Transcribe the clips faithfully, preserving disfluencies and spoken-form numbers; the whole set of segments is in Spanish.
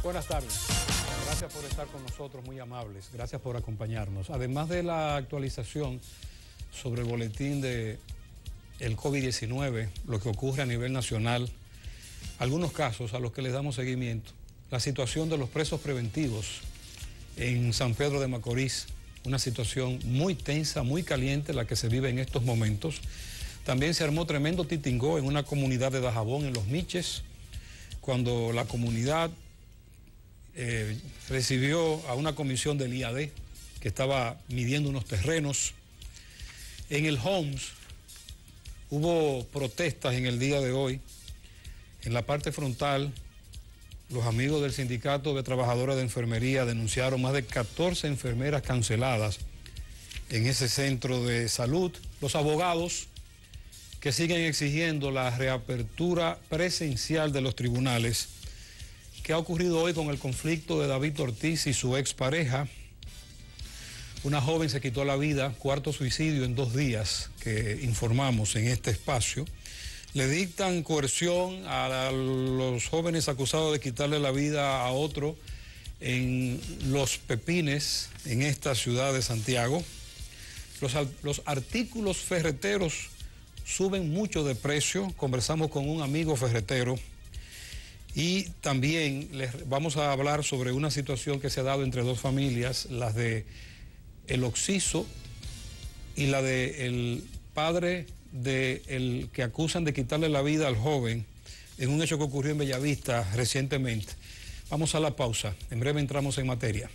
Buenas tardes. Gracias por estar con nosotros, muy amables. Gracias por acompañarnos. Además de la actualización sobre el boletín de el COVID diecinueve, lo que ocurre a nivel nacional, algunos casos a los que les damos seguimiento, la situación de los presos preventivos en San Pedro de Macorís, una situación muy tensa, muy caliente la que se vive en estos momentos. También se armó tremendo titingó en una comunidad de Dajabón, en Los Miches, cuando la comunidad eh, recibió a una comisión del I A D que estaba midiendo unos terrenos. En el Homs hubo protestas en el día de hoy. En la parte frontal, los amigos del Sindicato de Trabajadoras de Enfermería denunciaron más de catorce enfermeras canceladas en ese centro de salud. Los abogados que siguen exigiendo la reapertura presencial de los tribunales. ¿Qué ha ocurrido hoy con el conflicto de David Ortiz y su expareja? Una joven se quitó la vida, cuarto suicidio en dos días que informamos en este espacio. Le dictan coerción a los jóvenes acusados de quitarle la vida a otro en Los Pepines, en esta ciudad de Santiago. Los, los artículos ferreteros suben mucho de precio. Conversamos con un amigo ferretero y también les vamos a hablar sobre una situación que se ha dado entre dos familias, las de el Oxiso y la de el padre de el que acusan de quitarle la vida al joven en un hecho que ocurrió en Bellavista recientemente. Vamos a la pausa, en breve entramos en materia.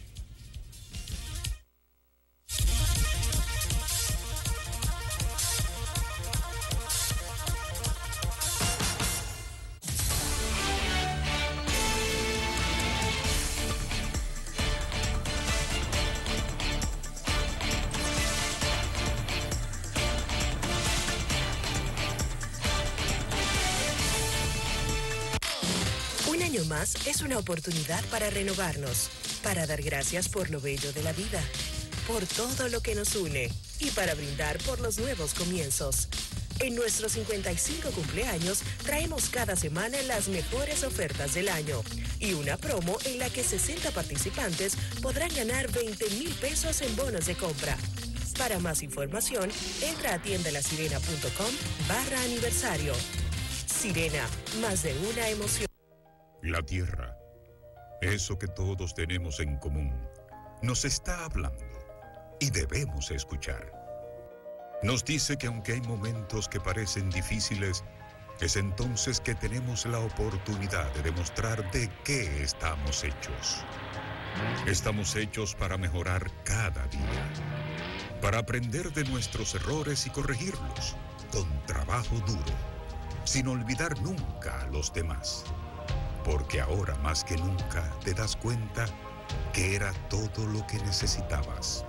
Es una oportunidad para renovarnos, para dar gracias por lo bello de la vida, por todo lo que nos une y para brindar por los nuevos comienzos. En nuestros cincuenta y cinco cumpleaños traemos cada semana las mejores ofertas del año y una promo en la que sesenta participantes podrán ganar veinte mil pesos en bonos de compra. Para más información, entra a tiendalasirena.com barra aniversario. Sirena, más de una emoción. La tierra, eso que todos tenemos en común, nos está hablando y debemos escuchar. Nos dice que aunque hay momentos que parecen difíciles, es entonces que tenemos la oportunidad de demostrar de qué estamos hechos. Estamos hechos para mejorar cada día, para aprender de nuestros errores y corregirlos, con trabajo duro, sin olvidar nunca a los demás. Porque ahora más que nunca te das cuenta que era todo lo que necesitabas.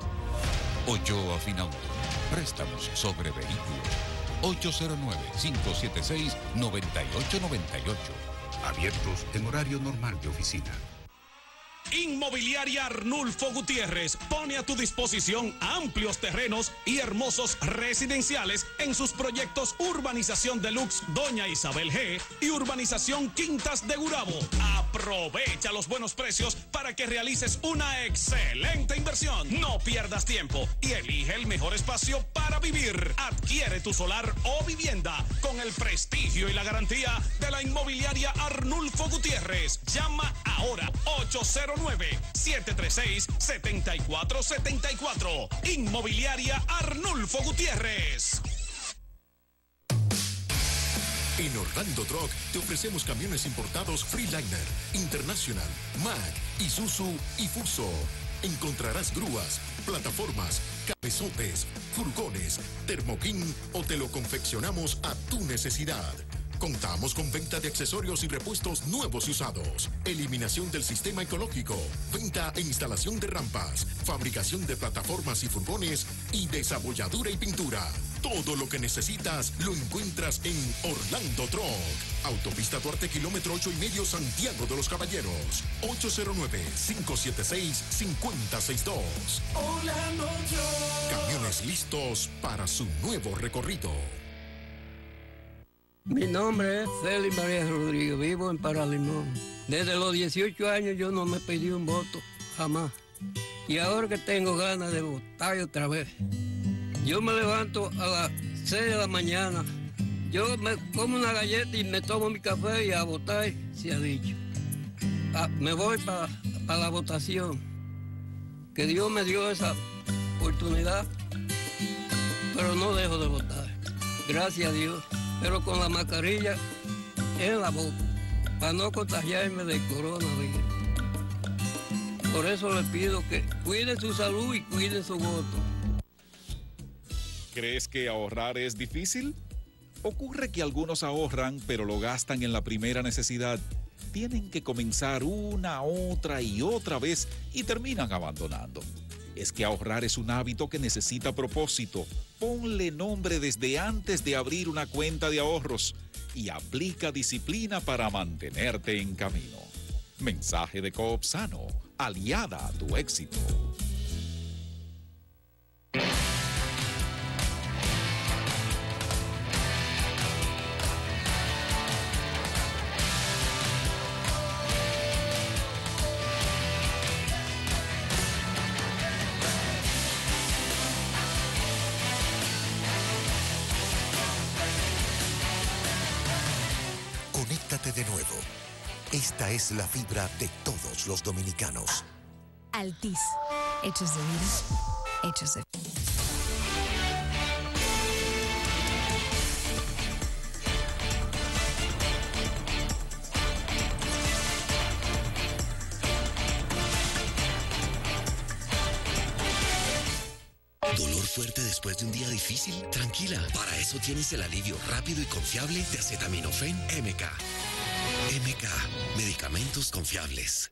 Ochoa Finauto, préstamos sobre vehículos. ocho cero nueve, cinco siete seis, nueve ocho nueve ocho. Abiertos en horario normal de oficina. Inmobiliaria Arnulfo Gutiérrez pone a tu disposición amplios terrenos y hermosos residenciales en sus proyectos Urbanización Deluxe Doña Isabel G y Urbanización Quintas de Gurabo. Aprovecha los buenos precios para que realices una excelente inversión. No pierdas tiempo y elige el mejor espacio para vivir. Adquiere tu solar o vivienda con el prestigio y la garantía de la Inmobiliaria Arnulfo Gutiérrez. Llama ahora ocho cero nueve, siete tres seis, siete cuatro siete cuatro. Inmobiliaria Arnulfo Gutiérrez. En Orlando Truck te ofrecemos camiones importados Freeliner, International, Mack, Isuzu y Fuso. Encontrarás grúas, plataformas, cabezotes, furgones, termoquín o te lo confeccionamos a tu necesidad. Contamos con venta de accesorios y repuestos nuevos y usados, eliminación del sistema ecológico, venta e instalación de rampas, fabricación de plataformas y furgones y desabolladura y pintura. Todo lo que necesitas lo encuentras en Orlando Truck. Autopista Duarte, kilómetro ocho y medio, Santiago de los Caballeros. ocho cero nueve, cinco siete seis, cinco cero seis dos. Orlando Truck. Camiones listos para su nuevo recorrido. Mi nombre es Félix María Rodríguez, vivo en Paralimón. Desde los dieciocho años yo no me pedí un voto, jamás. Y ahora que tengo ganas de votar otra vez, yo me levanto a las seis de la mañana, yo me como una galleta y me tomo mi café y a votar, se ha dicho. Ah, me voy para pa la votación, que Dios me dio esa oportunidad, pero no dejo de votar, gracias a Dios, pero con la mascarilla en la boca, para no contagiarme del coronavirus. Por eso les pido que cuiden su salud y cuiden su voto. ¿Crees que ahorrar es difícil? Ocurre que algunos ahorran, pero lo gastan en la primera necesidad. Tienen que comenzar una, otra y otra vez y terminan abandonando. Es que ahorrar es un hábito que necesita propósito. Ponle nombre desde antes de abrir una cuenta de ahorros y aplica disciplina para mantenerte en camino. Mensaje de Coop Sano, aliada a tu éxito. Conéctate de nuevo. Esta es la fibra de todos los dominicanos. Altis, hechos de vida, hechos de... ¿Dolor fuerte después de un día difícil? Tranquila, para eso tienes el alivio rápido y confiable de acetaminofén M K. M K, medicamentos confiables.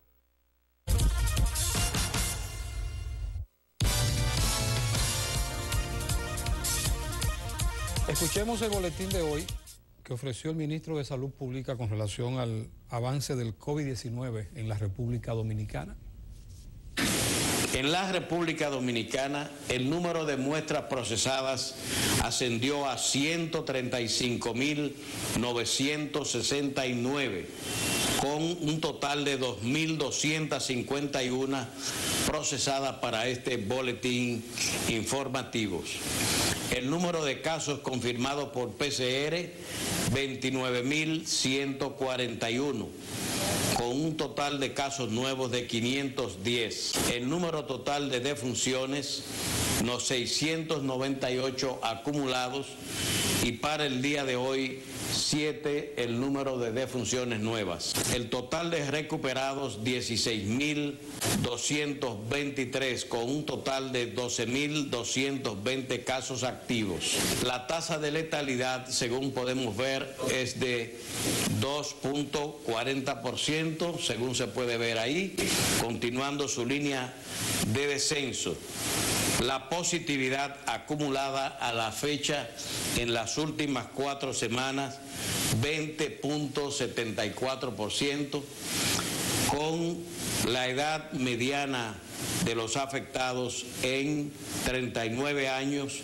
Escuchemos el boletín de hoy que ofreció el ministro de Salud Pública con relación al avance del COVID diecinueve en la República Dominicana. En la República Dominicana, el número de muestras procesadas ascendió a ciento treinta y cinco mil novecientos sesenta y nueve, con un total de dos mil doscientas cincuenta y una procesadas para este boletín informativo. El número de casos confirmados por P C R, veintinueve mil ciento cuarenta y uno. Con un total de casos nuevos de quinientos diez. El número total de defunciones, los seiscientos noventa y ocho acumulados, y para el día de hoy, siete el número de defunciones nuevas. El total de recuperados, dieciséis mil doscientos veintitrés, con un total de doce mil doscientos veinte casos activos. La tasa de letalidad, según podemos ver, es de dos punto cuarenta por ciento, según se puede ver ahí, continuando su línea de descenso. La positividad acumulada a la fecha en las últimas cuatro semanas, veinte punto setenta y cuatro por ciento, con la edad mediana de los afectados en treinta y nueve años.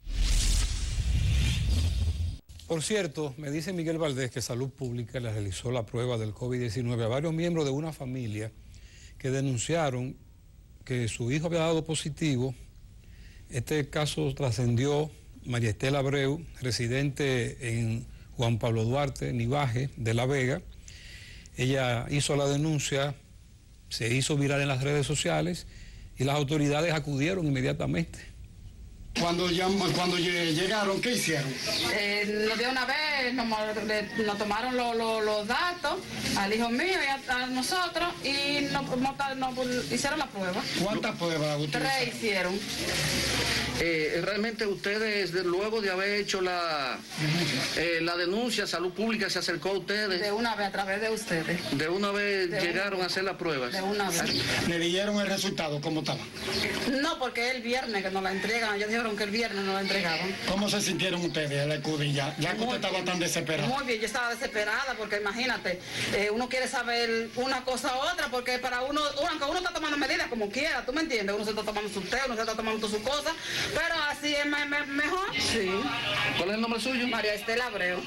Por cierto, me dice Miguel Valdés que Salud Pública le realizó la prueba del COVID diecinueve a varios miembros de una familia que denunciaron que su hijo había dado positivo. Este caso trascendió María Estela Abreu, residente en Juan Pablo Duarte, Nivaje, de La Vega. Ella hizo la denuncia, se hizo viral en las redes sociales y las autoridades acudieron inmediatamente. Cuando, cuando llegaron, ¿qué hicieron? Eh, de una vez nos, nos tomaron lo, lo, los datos al hijo mío y a, a nosotros y nos, nos, nos hicieron la prueba. ¿Cuántas pruebas utilizaron? Tres hicieron. Eh, realmente ustedes, luego de haber hecho la, eh, la denuncia, Salud Pública se acercó a ustedes. De una vez, a través de ustedes. De una vez de llegaron una, a hacer las pruebas. De una vez. ¿Le dieron el resultado? ¿Cómo estaba? No, porque el viernes que nos la entregan, ellos dijeron que el viernes nos la entregaban. ¿Cómo se sintieron ustedes al acudir ya? Ya que usted estaba tan desesperada. Muy bien, yo estaba desesperada porque imagínate, eh, uno quiere saber una cosa u otra porque para uno, aunque uno está tomando medidas como quiera, ¿tú me entiendes? Uno se está tomando su té, uno se está tomando su cosa, pero así es me, me, mejor. Sí. ¿Cuál es el nombre suyo? María Estela Abreu.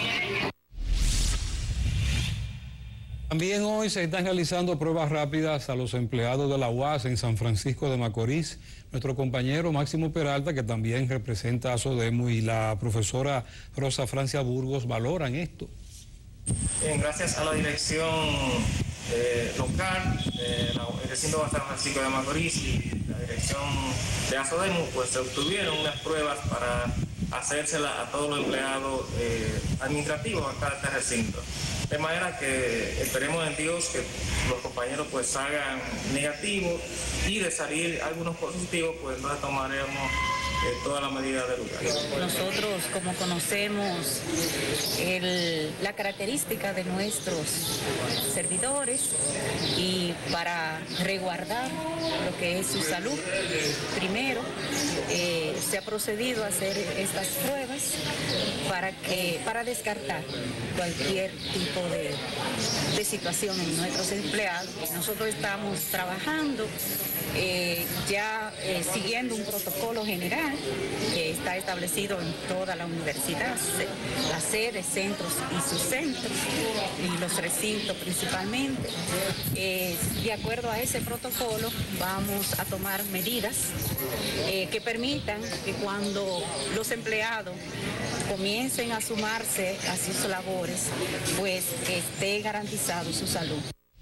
También hoy se están realizando pruebas rápidas a los empleados de la U A S en San Francisco de Macorís. Nuestro compañero Máximo Peralta, que también representa a SODEMU, y la profesora Rosa Francia Burgos valoran esto. Bien, gracias a la dirección eh, local de la recinto de San Francisco de Macorís y la dirección de ASODEMU, pues se obtuvieron unas pruebas para hacérselas a todos los empleados eh, administrativos acá de este recinto. De manera que esperemos en Dios que los compañeros pues salgan negativos, y de salir algunos positivos pues no tomaremos eh, toda la medida del lugar. Nosotros, como conocemos el, la característica de nuestros servidores, y para resguardar lo que es su salud, primero eh, se ha procedido a hacer estas pruebas para, que, para descartar cualquier tipo de, de situación en nuestros empleados. Nosotros estamos trabajando eh, ya eh, siguiendo un protocolo general que está establecido en toda la universidad, las sedes, centros y sus centros, y los recintos principalmente. Eh, de acuerdo a ese protocolo vamos a tomar medidas eh, que permitan que cuando los empleados comiencen a sumarse a sus labores, pues esté garantizado su salud.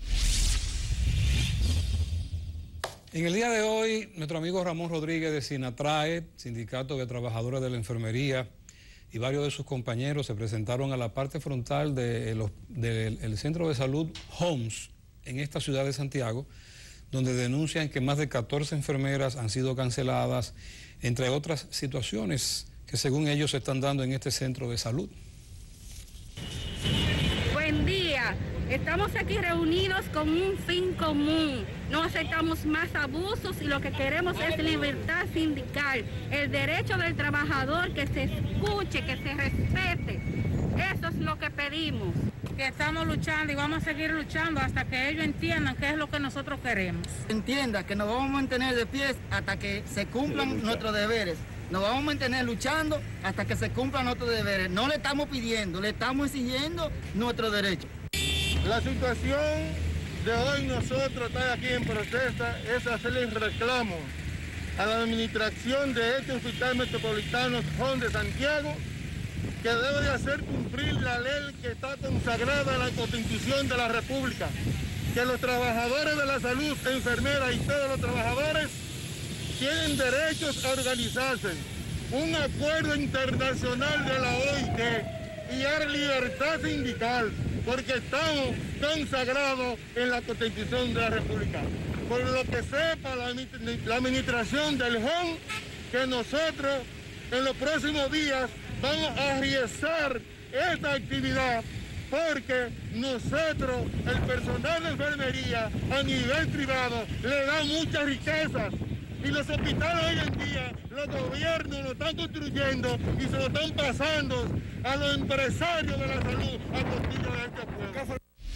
En el día de hoy, nuestro amigo Ramón Rodríguez de Sinatrae, Sindicato de Trabajadores de la Enfermería, y varios de sus compañeros se presentaron a la parte frontal del de de, Centro de Salud Homs en esta ciudad de Santiago, donde denuncian que más de catorce enfermeras han sido canceladas, entre otras situaciones que según ellos se están dando en este centro de salud. Buen día. Estamos aquí reunidos con un fin común. No aceptamos más abusos y lo que queremos es libertad sindical, el derecho del trabajador, que se escuche, que se respete. Eso es lo que pedimos. Que estamos luchando y vamos a seguir luchando hasta que ellos entiendan qué es lo que nosotros queremos. Entienda que nos vamos a mantener de pie hasta que se cumplan nuestros deberes. Nos vamos a mantener luchando hasta que se cumplan nuestros deberes. No le estamos pidiendo, le estamos exigiendo nuestros derechos. La situación de hoy nosotros estar aquí en protesta es hacerle reclamo a la administración de este Hospital Metropolitano Homs de Santiago, que debe de hacer cumplir la ley que está consagrada en la Constitución de la República, que los trabajadores de la salud, enfermeras y todos los trabajadores tienen derechos a organizarse. Un acuerdo internacional de la O I T y dar libertad sindical, porque estamos consagrados en la Constitución de la República. Por lo que sepa la, la administración del Homs, que nosotros en los próximos días vamos a realizar esta actividad, porque nosotros, el personal de enfermería a nivel privado, le da muchas riquezas. Y los hospitales hoy en día, los gobiernos lo están construyendo y se lo están pasando a los empresarios de la salud a costillo de este pueblo.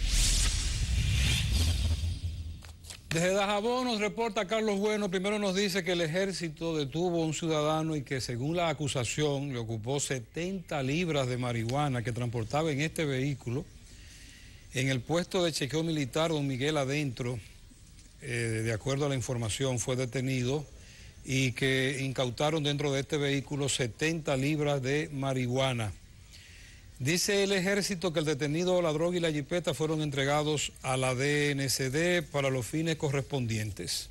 Desde Dajabón nos reporta Carlos Bueno. Primero nos dice que el ejército detuvo a un ciudadano y que según la acusación le ocupó setenta libras de marihuana que transportaba en este vehículo. En el puesto de chequeo militar Don Miguel Adentro, Eh, de acuerdo a la información, fue detenido y que incautaron dentro de este vehículo setenta libras de marihuana. Dice el ejército que el detenido, la droga y la jipeta fueron entregados a la D N C D para los fines correspondientes.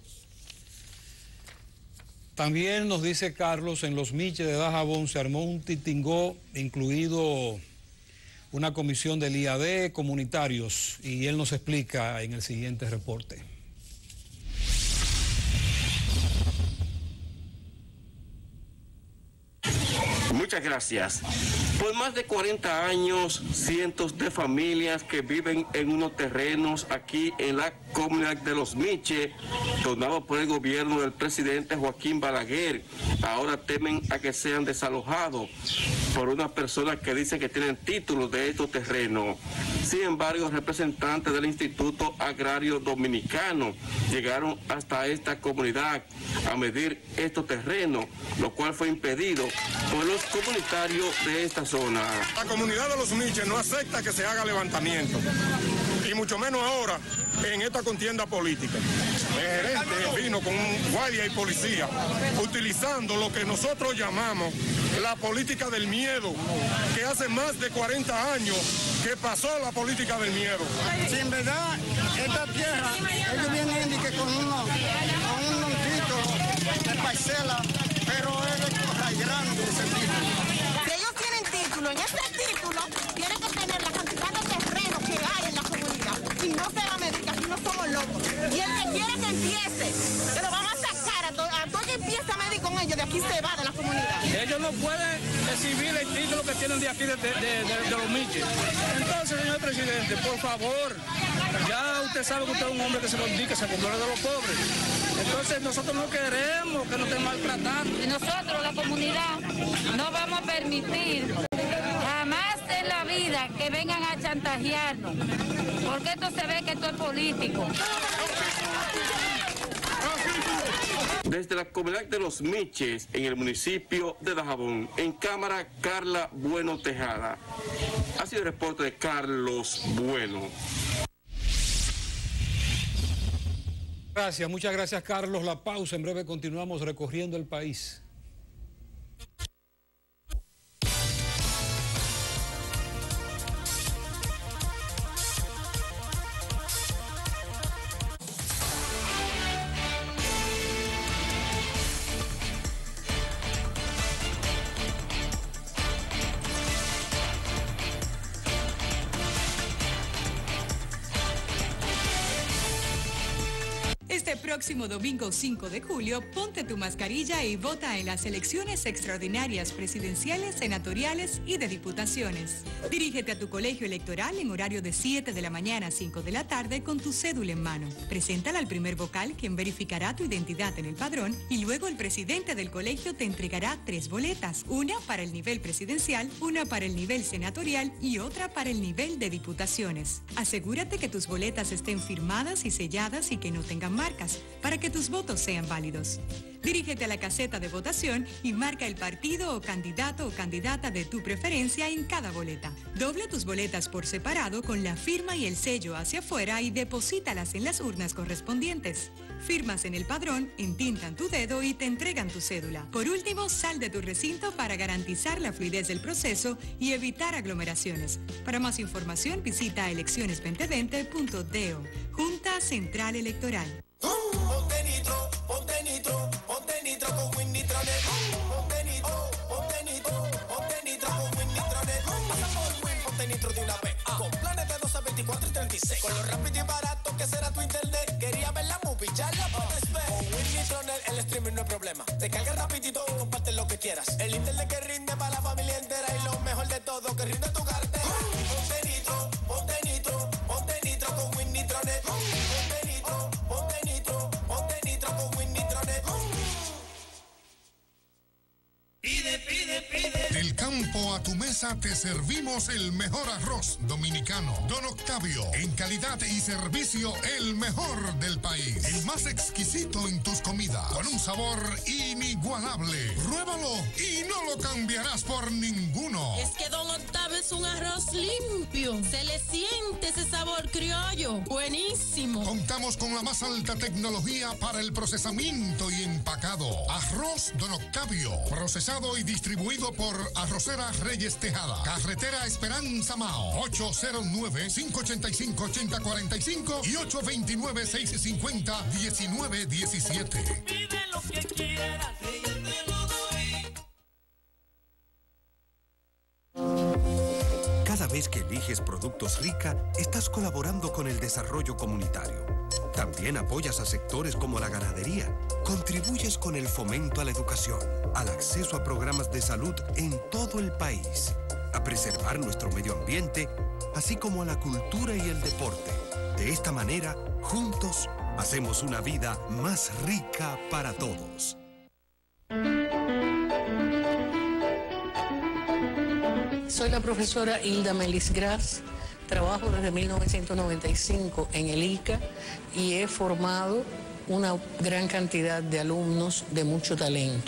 También nos dice Carlos, en los Miches de Dajabón se armó un titingó, incluido una comisión del I A D, comunitarios, y él nos explica en el siguiente reporte. Muchas gracias. Por más de cuarenta años, cientos de familias que viven en unos terrenos aquí en la comunidad de Los Miches, donados por el gobierno del presidente Joaquín Balaguer, ahora temen a que sean desalojados por unas personas que dicen que tienen títulos de estos terrenos. Sin embargo, representantes del Instituto Agrario Dominicano llegaron hasta esta comunidad a medir estos terrenos, lo cual fue impedido por los comunitarios de esta zona. La comunidad de los Miches no acepta que se haga levantamiento, y mucho menos ahora en esta contienda política. El gerente vino con guardia y policía, utilizando lo que nosotros llamamos la política del miedo, que hace más de cuarenta años que pasó la política del miedo. Si en verdad esta tierra, ellos vienen y que con unos con un montito de parcela, pero es de grande ese título. Si ellos tienen título, en este título tienen que tener la cantidad de terreno que hay en la comunidad. Y no se va a medir, que aquí no somos locos. Y el que quiere que empiece, que lo vamos a sacar a todo, a todo que empiece a medir con ellos, de aquí se va de la comunidad. Ellos no pueden exhibir el título que tienen de aquí, de, de, de, de, de los Miches. Entonces, señor presidente, por favor, ya usted sabe que usted es un hombre que se condica, que se acuerda de los pobres. Entonces, nosotros no queremos que nos estén maltratando. Y nosotros, la comunidad, no vamos a permitir jamás en la vida que vengan a chantajearnos, porque esto se ve que esto es político. Desde la comunidad de los Miches, en el municipio de Dajabón, en cámara, Carla Bueno Tejada. Ha sido el reporte de Carlos Bueno. Gracias, muchas gracias, Carlos. La pausa, en breve continuamos recorriendo el país. Este próximo domingo cinco de julio, ponte tu mascarilla y vota en las elecciones extraordinarias presidenciales, senatoriales y de diputaciones. Dirígete a tu colegio electoral en horario de siete de la mañana a cinco de la tarde con tu cédula en mano. Preséntala al primer vocal, quien verificará tu identidad en el padrón, y luego el presidente del colegio te entregará tres boletas, una para el nivel presidencial, una para el nivel senatorial y otra para el nivel de diputaciones. Asegúrate que tus boletas estén firmadas y selladas y que no tengan marcas, para que tus votos sean válidos. Dirígete a la caseta de votación y marca el partido o candidato o candidata de tu preferencia en cada boleta. Doble tus boletas por separado con la firma y el sello hacia afuera y deposítalas en las urnas correspondientes. Firmas en el padrón, entintan tu dedo y te entregan tu cédula. Por último, sal de tu recinto para garantizar la fluidez del proceso y evitar aglomeraciones. Para más información, visita elecciones veinte veinte punto do. Junta Central Electoral. Ponte nitro, ponte nitro, ponte nitro con Winnitronet. Ponte nitro, ponte nitro, ponte nitro con Winnitronet. Pasa por Win, ponte nitro de una vez. Con planes de doce, veinticuatro y treinta y seis. Con lo rápido y barato que será tu internet. Quería ver la movie, ya la puedes ver. Con Winnitronet el streaming no es problema. Te carga rapidito y comparte lo que quieras. El internet que rinde para la familia entera. Y lo mejor de todo, que rinde tu cartera. Ponte nitro, ponte nitro, ponte nitro con Winnitronet. Ponte nitro, ponte nitro, ponte nitro con Winnitronet. Pide, pide, pide. Del campo a tu mesa te servimos el mejor arroz dominicano. Don Octavio, en calidad y servicio el mejor del país. El más exquisito en tus comidas, con un sabor inigualable. Pruébalo y no lo cambiarás por ninguno. Es que Don Octavio es un arroz limpio. Se le siente ese sabor criollo. Buenísimo. Contamos con la más alta tecnología para el procesamiento y empacado. Arroz Don Octavio, procesado y distribuido por Arrocera Reyes Tejada. Carretera Esperanza Mao, ocho cero nueve, cinco ocho cinco, ocho cero cuatro cinco y ocho dos nueve, seis cinco cero, uno nueve uno siete. Pide lo que quieras, que yo te lo doy. Cada vez que eliges Productos Rica, estás colaborando con el desarrollo comunitario. También apoyas a sectores como la ganadería. Contribuyes con el fomento a la educación, al acceso a programas de salud en todo el país, a preservar nuestro medio ambiente, así como a la cultura y el deporte. De esta manera, juntos, hacemos una vida más rica para todos. Soy la profesora Hilda Melis Gras, Trabajo desde mil novecientos noventa y cinco en el I C A y he formado una gran cantidad de alumnos de mucho talento.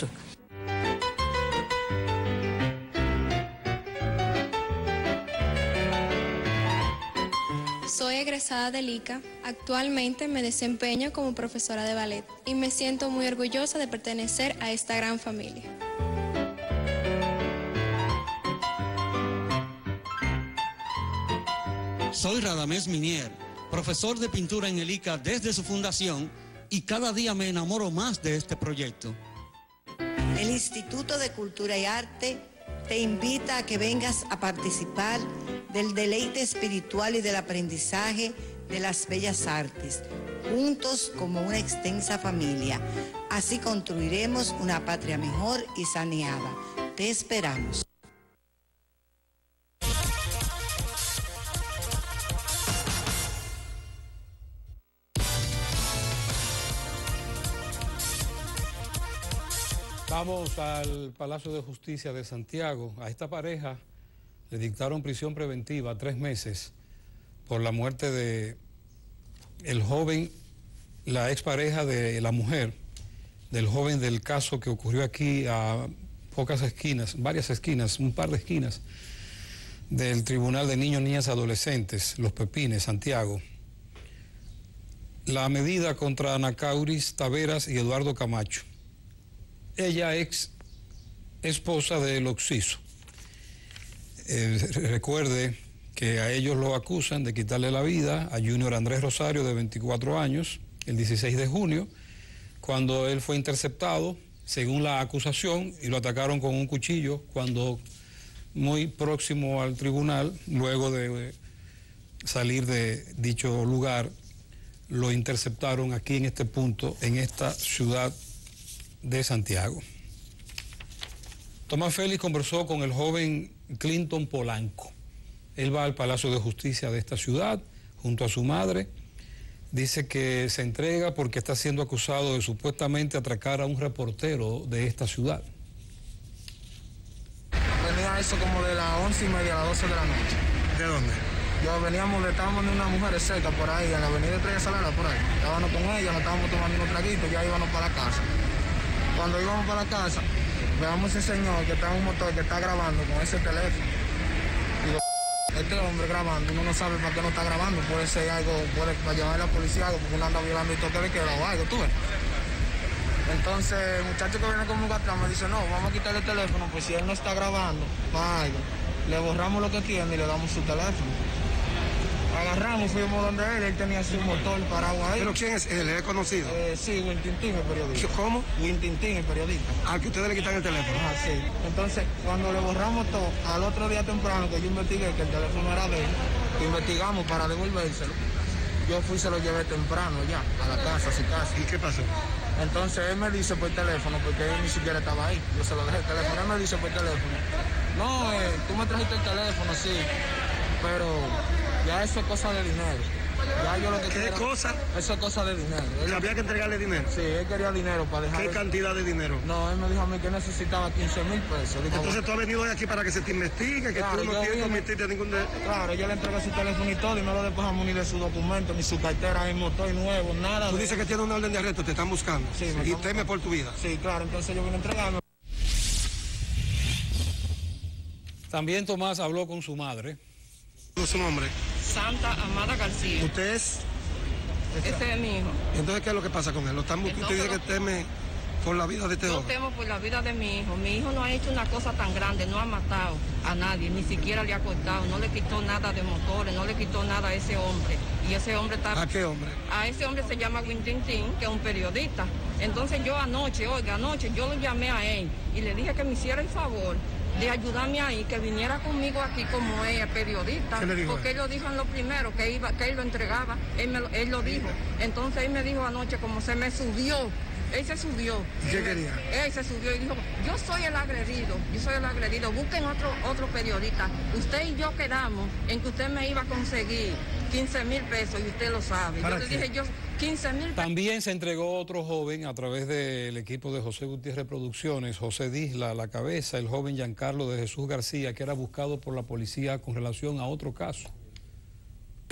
Soy egresada del I C A. Actualmente me desempeño como profesora de ballet y me siento muy orgullosa de pertenecer a esta gran familia. Soy Radamés Minier, profesor de pintura en el I C A desde su fundación y cada día me enamoro más de este proyecto. El Instituto de Cultura y Arte te invita a que vengas a participar del deleite espiritual y del aprendizaje de las bellas artes, juntos como una extensa familia. Así construiremos una patria mejor y saneada. Te esperamos. Vamos al Palacio de Justicia de Santiago. A esta pareja le dictaron prisión preventiva tres meses por la muerte de el joven, la expareja de la mujer, del joven del caso que ocurrió aquí a pocas esquinas, varias esquinas, un par de esquinas del Tribunal de Niños, Niñas y Adolescentes, Los Pepines, Santiago. La medida contra Ana Cauris Taveras y Eduardo Camacho. Ella ex esposa del occiso. Eh, recuerde que a ellos lo acusan de quitarle la vida a Junior Andrés Rosario, de veinticuatro años, el dieciséis de junio, cuando él fue interceptado, según la acusación, y lo atacaron con un cuchillo cuando muy próximo al tribunal, luego de salir de dicho lugar, lo interceptaron aquí en este punto, en esta ciudad de Santiago. Tomás Félix conversó con el joven Clinton Polanco. Él va al Palacio de Justicia de esta ciudad junto a su madre. Dice que se entrega porque está siendo acusado de supuestamente atracar a un reportero de esta ciudad. Venía eso como de las once y media a las doce de la noche. ¿De dónde? Yo veníamos, estábamos en una mujer cerca por ahí, en la avenida Estrella Salada, por ahí. Estábamos con ella, nos estábamos tomando unos traguitos, ya íbamos para la casa. Cuando íbamos para la casa, veamos ese señor que está en un motor que está grabando con ese teléfono. Digo, este hombre grabando, uno no sabe para qué no está grabando, puede ser algo, puede para llamar a la policía algo, porque uno anda violando y toque de queda o algo, tú ves. Entonces, el muchacho que viene conmigo atrás me dice, no, vamos a quitarle el teléfono, pues si él no está grabando, para algo, le borramos lo que tiene y le damos su teléfono. Agarramos, fuimos donde él, él tenía su motor parado ahí. ¿Pero quién es él? ¿Es conocido? Eh, sí, Wintintín, el periodista. ¿Cómo? Wintintín, el periodista. ¿A que ustedes le quitan el teléfono? Ah, sí. Entonces, cuando le borramos todo, al otro día temprano que yo investigué que el teléfono era de él, investigamos para devolvérselo, yo fui y se lo llevé temprano ya, a la casa, a su casa. ¿Y qué pasó? Entonces él me dice por teléfono, porque él ni siquiera estaba ahí, yo se lo dejé el teléfono, él me dice por teléfono, no, eh, tú me trajiste el teléfono, sí, pero ya eso es cosa de dinero. Ya yo lo que ¿Qué quiero, cosa? Eso es cosa de dinero. Él, ¿Había que entregarle dinero? Sí, él quería dinero para dejar... ¿Qué cantidad de dinero? No, él me dijo a mí que necesitaba quince mil pesos. Dijo, entonces tú has venido hoy aquí para que se te investigue, que claro, tú no tienes cometiste ningún... De... Claro, yo le entregué su teléfono y todo y no lo despojamos ni de su documento, ni su cartera, ni motor nuevo, nada. Tú de... dices que tiene una orden de arresto, te están buscando. Sí, y están... teme por tu vida. Sí, claro, entonces yo vine a entregarlo. También Tomás habló con su madre. ¿Cuál es su nombre? Santa Amada García. ¿Usted es? Ese es mi hijo. Entonces, ¿qué es lo que pasa con él? ¿Lo están buscando? Usted dice que teme por la vida de este Yo hombre. temo por la vida de mi hijo. Mi hijo no ha hecho una cosa tan grande, no ha matado a nadie, ni siquiera le ha cortado, no le quitó nada de motores, no le quitó nada a ese hombre. Y ese hombre está... ¿A qué hombre? A ese hombre se llama Wintintín, que es un periodista. Entonces yo anoche, oiga, anoche yo lo llamé a él y le dije que me hiciera el favor de ayudarme ahí, que viniera conmigo aquí como es periodista, ¿Qué le dijo porque él? él lo dijo en lo primero, que iba, que él lo entregaba, él, me lo, él lo dijo. Entonces él me dijo anoche, como se me subió, él se subió. ¿Y qué él, quería? Él se subió y dijo, yo soy el agredido, yo soy el agredido, busquen otro, otro periodista. Usted y yo quedamos en que usted me iba a conseguir quince mil pesos y usted lo sabe. Yo le dije, yo quince mil pesos. También se entregó otro joven a través del equipo de José Gutiérrez Producciones, José Disla, a la cabeza, el joven Giancarlo de Jesús García, que era buscado por la policía con relación a otro caso.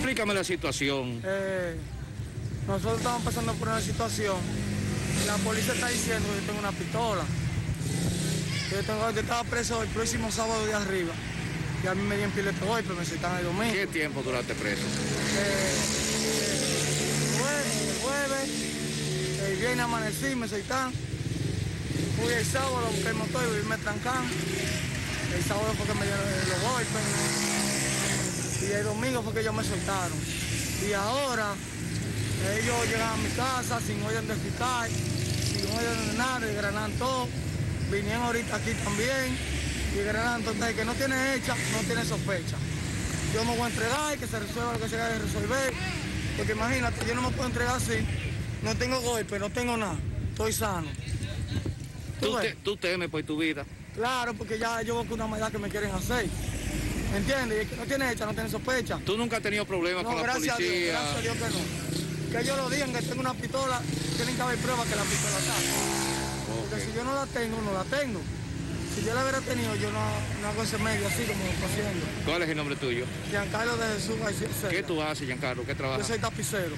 Explícame la situación. Eh, nosotros estamos pasando por una situación. La policía está diciendo que yo tengo una pistola. Yo, tengo, yo estaba preso el próximo sábado de arriba. Y a mí me dieron pilete hoy, pero me citan el domingo. ¿Qué tiempo duraste preso? Eh, eh, jueves, jueves, el viernes amanecí, me citan. Fui el sábado, busqué el motor y me trancan. El sábado fue que me dieron los golpes. Y el domingo fue que ellos me soltaron. Y ahora ellos llegan a mi casa sin orden de fiscal, sin orden de nada, y granan todo. Vinieron ahorita aquí también y granan todo. Que no tiene hecha, no tiene sospecha. Yo me voy a entregar y que se resuelva lo que se haya de resolver. Porque imagínate, yo no me puedo entregar así. No tengo golpe, no tengo nada. Estoy sano. ¿Tú, te, tú temes por tu vida? Claro, porque ya yo busco una maldad que me quieren hacer. ¿Me entiendes? Y el que no tiene hecha, no tiene sospecha. ¿Tú nunca has tenido problemas no, con la gracias policía? A Dios, gracias a Dios que no. Que ellos lo digan que tengo una pistola, tienen que haber pruebas que la pistola está. Okay. Porque si yo no la tengo, no la tengo. Si yo la hubiera tenido, yo no, no hago ese medio así como lo estoy haciendo. ¿Cuál es el nombre tuyo? Giancarlo de Jesús García. ¿Qué tú haces, Giancarlo? ¿Qué trabajas? Yo soy tapicero.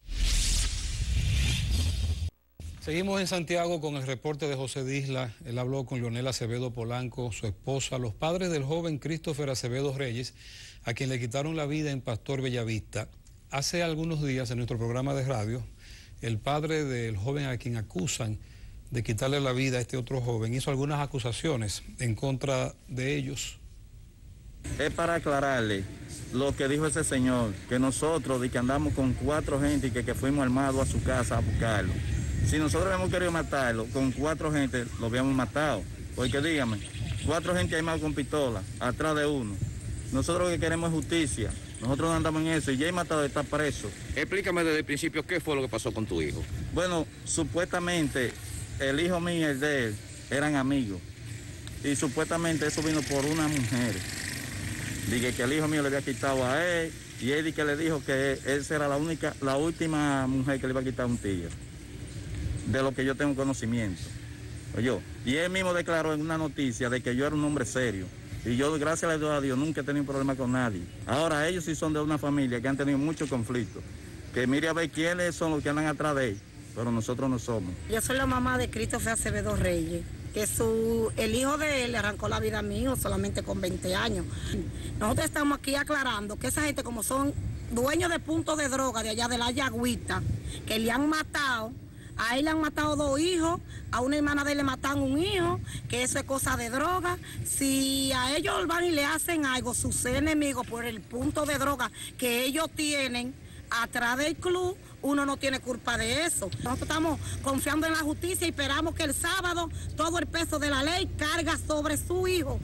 Seguimos en Santiago con el reporte de José Disla. Él habló con Leonel Acevedo Polanco, su esposa, los padres del joven Christopher Acevedo Reyes, a quien le quitaron la vida en Pastor Bellavista. Hace algunos días en nuestro programa de radio, el padre del joven a quien acusan de quitarle la vida a este otro joven hizo algunas acusaciones en contra de ellos. Es para aclararle lo que dijo ese señor, que nosotros de que andamos con cuatro gente y que, que fuimos armados a su casa a buscarlo. Si nosotros hemos querido matarlo, con cuatro gente lo habíamos matado. Porque dígame, cuatro gente armados con pistola, atrás de uno. Nosotros lo que queremos es justicia. Nosotros no andamos en eso y ya el matado está preso. Explícame desde el principio qué fue lo que pasó con tu hijo. Bueno, supuestamente el hijo mío y el de él eran amigos. Y supuestamente eso vino por una mujer. Dije que el hijo mío le había quitado a él y él que le dijo que esa era la única, la última mujer que le iba a quitar a un tigre. De lo que yo tengo conocimiento. Oye, y él mismo declaró en una noticia de que yo era un hombre serio. Y yo, gracias a Dios, nunca he tenido problema con nadie. Ahora, ellos sí son de una familia que han tenido muchos conflictos. Que mire a ver quiénes son los que andan atrás de él, pero nosotros no somos. Yo soy la mamá de Christopher Acevedo Reyes, que su, el hijo de él le arrancó la vida a mi hijo solamente con veinte años. Nosotros estamos aquí aclarando que esa gente, como son dueños de puntos de droga de allá de la Yagüita, que le han matado. A él le han matado dos hijos, a una hermana de él le mataron un hijo, que eso es cosa de droga. Si a ellos van y le hacen algo, sus enemigos por el punto de droga que ellos tienen atrás del club, uno no tiene culpa de eso. Nosotros estamos confiando en la justicia y esperamos que el sábado todo el peso de la ley carga sobre su hijo.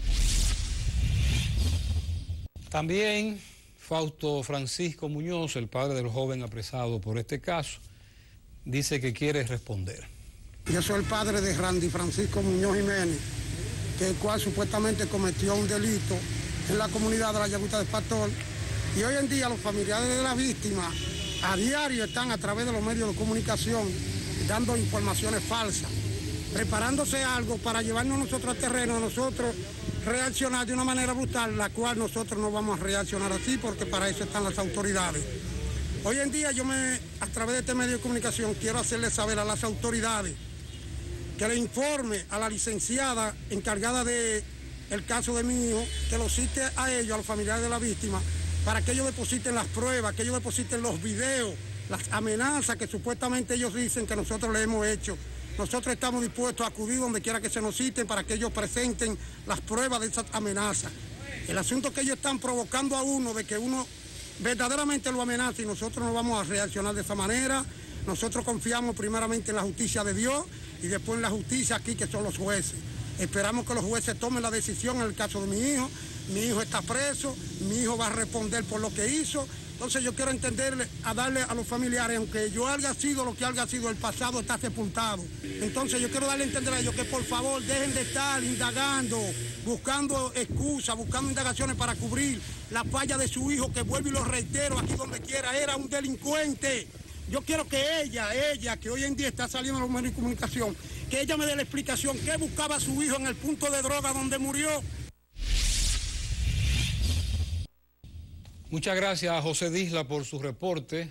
También Fausto Francisco Muñoz, el padre del joven apresado por este caso, dice que quiere responder. Yo soy el padre de Randy Francisco Muñoz Jiménez, que el cual supuestamente cometió un delito en la comunidad de la Yagüita del Pastor. Y hoy en día los familiares de la víctima a diario están a través de los medios de comunicación dando informaciones falsas, preparándose algo para llevarnos nosotros al terreno, a nosotros reaccionar de una manera brutal, la cual nosotros no vamos a reaccionar así porque para eso están las autoridades. Hoy en día yo me, a través de este medio de comunicación, quiero hacerle saber a las autoridades que le informe a la licenciada encargada del caso de mi hijo, que lo cite a ellos, a los familiares de la víctima, para que ellos depositen las pruebas, que ellos depositen los videos, las amenazas que supuestamente ellos dicen que nosotros le hemos hecho. Nosotros estamos dispuestos a acudir donde quiera que se nos citen para que ellos presenten las pruebas de esas amenazas. El asunto que ellos están provocando a uno de que uno verdaderamente lo amenaza y nosotros no vamos a reaccionar de esa manera. Nosotros confiamos primeramente en la justicia de Dios y después en la justicia aquí que son los jueces. Esperamos que los jueces tomen la decisión en el caso de mi hijo. Mi hijo está preso, mi hijo va a responder por lo que hizo. Entonces yo quiero entenderle, a darle a los familiares, aunque yo haya sido lo que haya sido, el pasado está sepultado. Entonces yo quiero darle a entender a ellos que por favor dejen de estar indagando, buscando excusas, buscando indagaciones para cubrir la falla de su hijo, que vuelvo y lo reitero aquí donde quiera, era un delincuente. Yo quiero que ella, ella, que hoy en día está saliendo en los medios de comunicación, que ella me dé la explicación qué buscaba su hijo en el punto de droga donde murió. Muchas gracias a José Disla por su reporte.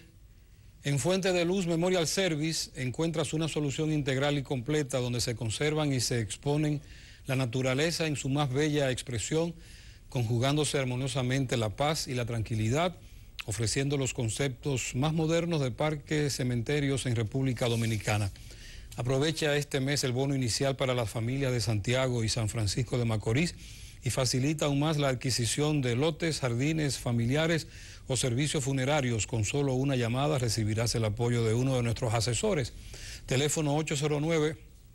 En Fuente de Luz Memorial Service encuentras una solución integral y completa donde se conservan y se exponen la naturaleza en su más bella expresión, conjugándose armoniosamente la paz y la tranquilidad, ofreciendo los conceptos más modernos de parques, cementerios en República Dominicana. Aprovecha este mes el bono inicial para las familias de Santiago y San Francisco de Macorís y facilita aún más la adquisición de lotes, jardines familiares o servicios funerarios. Con solo una llamada recibirás el apoyo de uno de nuestros asesores. Teléfono ocho cero nueve,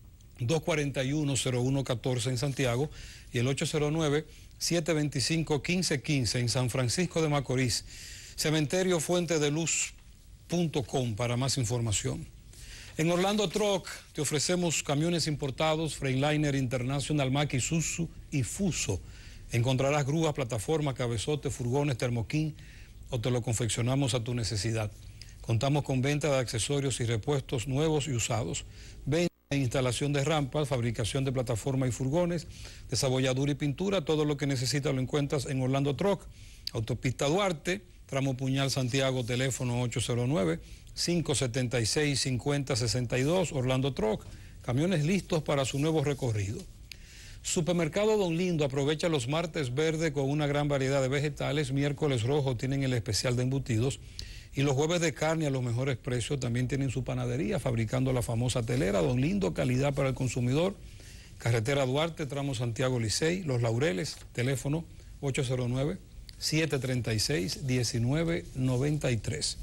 dos cuatro uno, cero uno uno cuatro en Santiago y el ocho cero nueve, siete dos cinco, uno cinco uno cinco en San Francisco de Macorís. Cementerio Fuente de Luz punto com para más información. En Orlando Truck te ofrecemos camiones importados, Freightliner International, Mack, Isuzu y Fuso. Encontrarás grúas, plataformas, cabezotes, furgones, termoquín o te lo confeccionamos a tu necesidad. Contamos con venta de accesorios y repuestos nuevos y usados. Venta e instalación de rampas, fabricación de plataformas y furgones, desabolladura y pintura. Todo lo que necesitas lo encuentras en Orlando Truck. Autopista Duarte, tramo Puñal Santiago, teléfono ocho cero nueve, cinco siete seis, cinco cero seis dos, Orlando Truck, camiones listos para su nuevo recorrido. Supermercado Don Lindo aprovecha los martes verdes con una gran variedad de vegetales, miércoles rojo tienen el especial de embutidos y los jueves de carne a los mejores precios. También tienen su panadería fabricando la famosa telera. Don Lindo, calidad para el consumidor. Carretera Duarte, tramo Santiago Licey, Los Laureles, teléfono ocho cero nueve, siete tres seis, uno nueve nueve tres.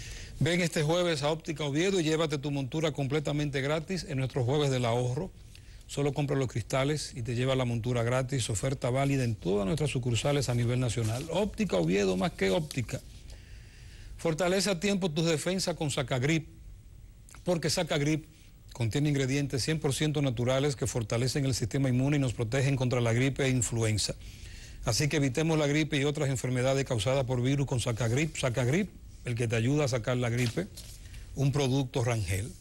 Ven este jueves a Óptica Oviedo y llévate tu montura completamente gratis en nuestros jueves del ahorro. Solo compra los cristales y te lleva la montura gratis, oferta válida en todas nuestras sucursales a nivel nacional. Óptica Oviedo, más que óptica. Fortalece a tiempo tus defensas con Sacagrip, porque Sacagrip contiene ingredientes cien por ciento naturales que fortalecen el sistema inmune y nos protegen contra la gripe e influenza. Así que evitemos la gripe y otras enfermedades causadas por virus con Sacagrip. Sacagrip, el que te ayuda a sacar la gripe, un producto Rangel.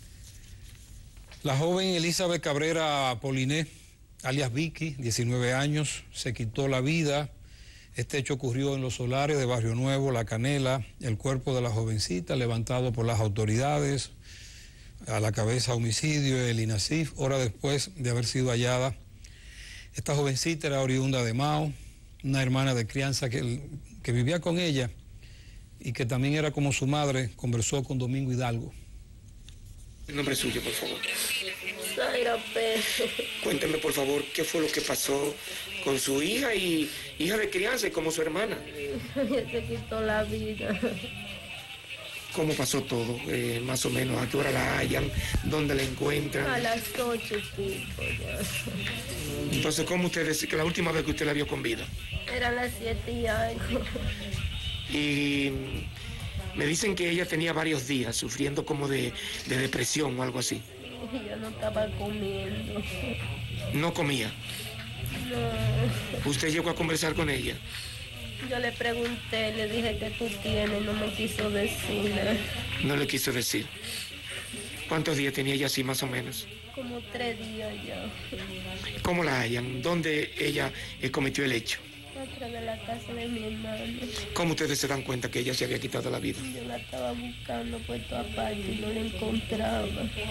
La joven Elizabeth Cabrera Poliné, alias Vicky, diecinueve años, se quitó la vida. Este hecho ocurrió en Los Solares de Barrio Nuevo, La Canela. El cuerpo de la jovencita levantado por las autoridades, a la cabeza homicidio, el INASIF, hora después de haber sido hallada. Esta jovencita era oriunda de Mao, una hermana de crianza que, que vivía con ella y que también era como su madre. Conversó con Domingo Hidalgo. El nombre suyo, por favor. Zaira Pérez. Cuénteme, por favor, qué fue lo que pasó con su hija y hija de crianza y como su hermana. Ella se quitó la vida. ¿Cómo pasó todo? Eh, más o menos, ¿a qué hora la hallan? ¿Dónde la encuentran? A las ocho y pico ya. Entonces, ¿cómo usted dice que la última vez que usted la vio con vida? Eran las siete y algo. Y me dicen que ella tenía varios días sufriendo como de, de depresión o algo así. Ella no estaba comiendo. ¿No comía? No. ¿Usted llegó a conversar con ella? Yo le pregunté, le dije que tú tienes, no me quiso decirle. No le quiso decir. ¿Cuántos días tenía ella así más o menos? Como tres días ya. ¿Cómo la hallan? ¿Dónde ella eh, cometió el hecho? Atrás de la casa de mi hermano. ¿Cómo ustedes se dan cuenta que ella se había quitado la vida? Yo la estaba buscando por todas partes y no la encontraba.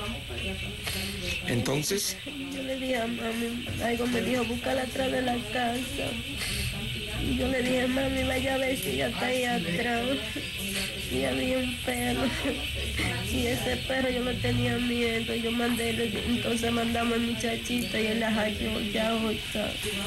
¿Entonces? Yo le dije a mami, algo me dijo, búscala atrás de la casa. Y yo le dije, mami, vaya a ver si ella está ahí atrás. Y había un perro. Y ese perro yo no tenía miedo. Yo mandé, entonces mandamos al muchachito y él la halló ya hoy está.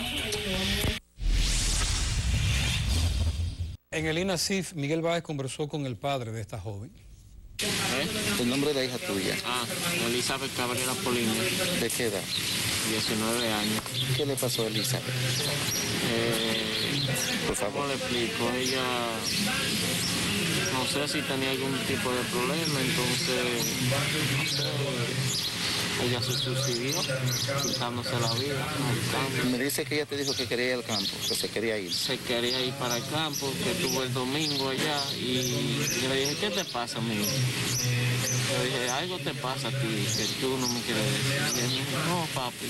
En el INASIF, Miguel Báez conversó con el padre de esta joven. ¿Eh? El nombre de la hija tuya. Ah, Elizabeth Cabrera Poliné. ¿De qué edad? diecinueve años. ¿Qué le pasó a Elizabeth? Eh, Por favor. ¿Cómo le explico? Ella, no sé si tenía algún tipo de problema, entonces, no sé, ella se suicidió, quitándose la vida. Me dice que ella te dijo que quería ir al campo, que se quería ir. Se quería ir para el campo, que estuvo el domingo allá y yo le dije, ¿qué te pasa, amigo? Yo dije, algo te pasa a ti, que tú no me quieres decir. Y él me dijo, no, papi,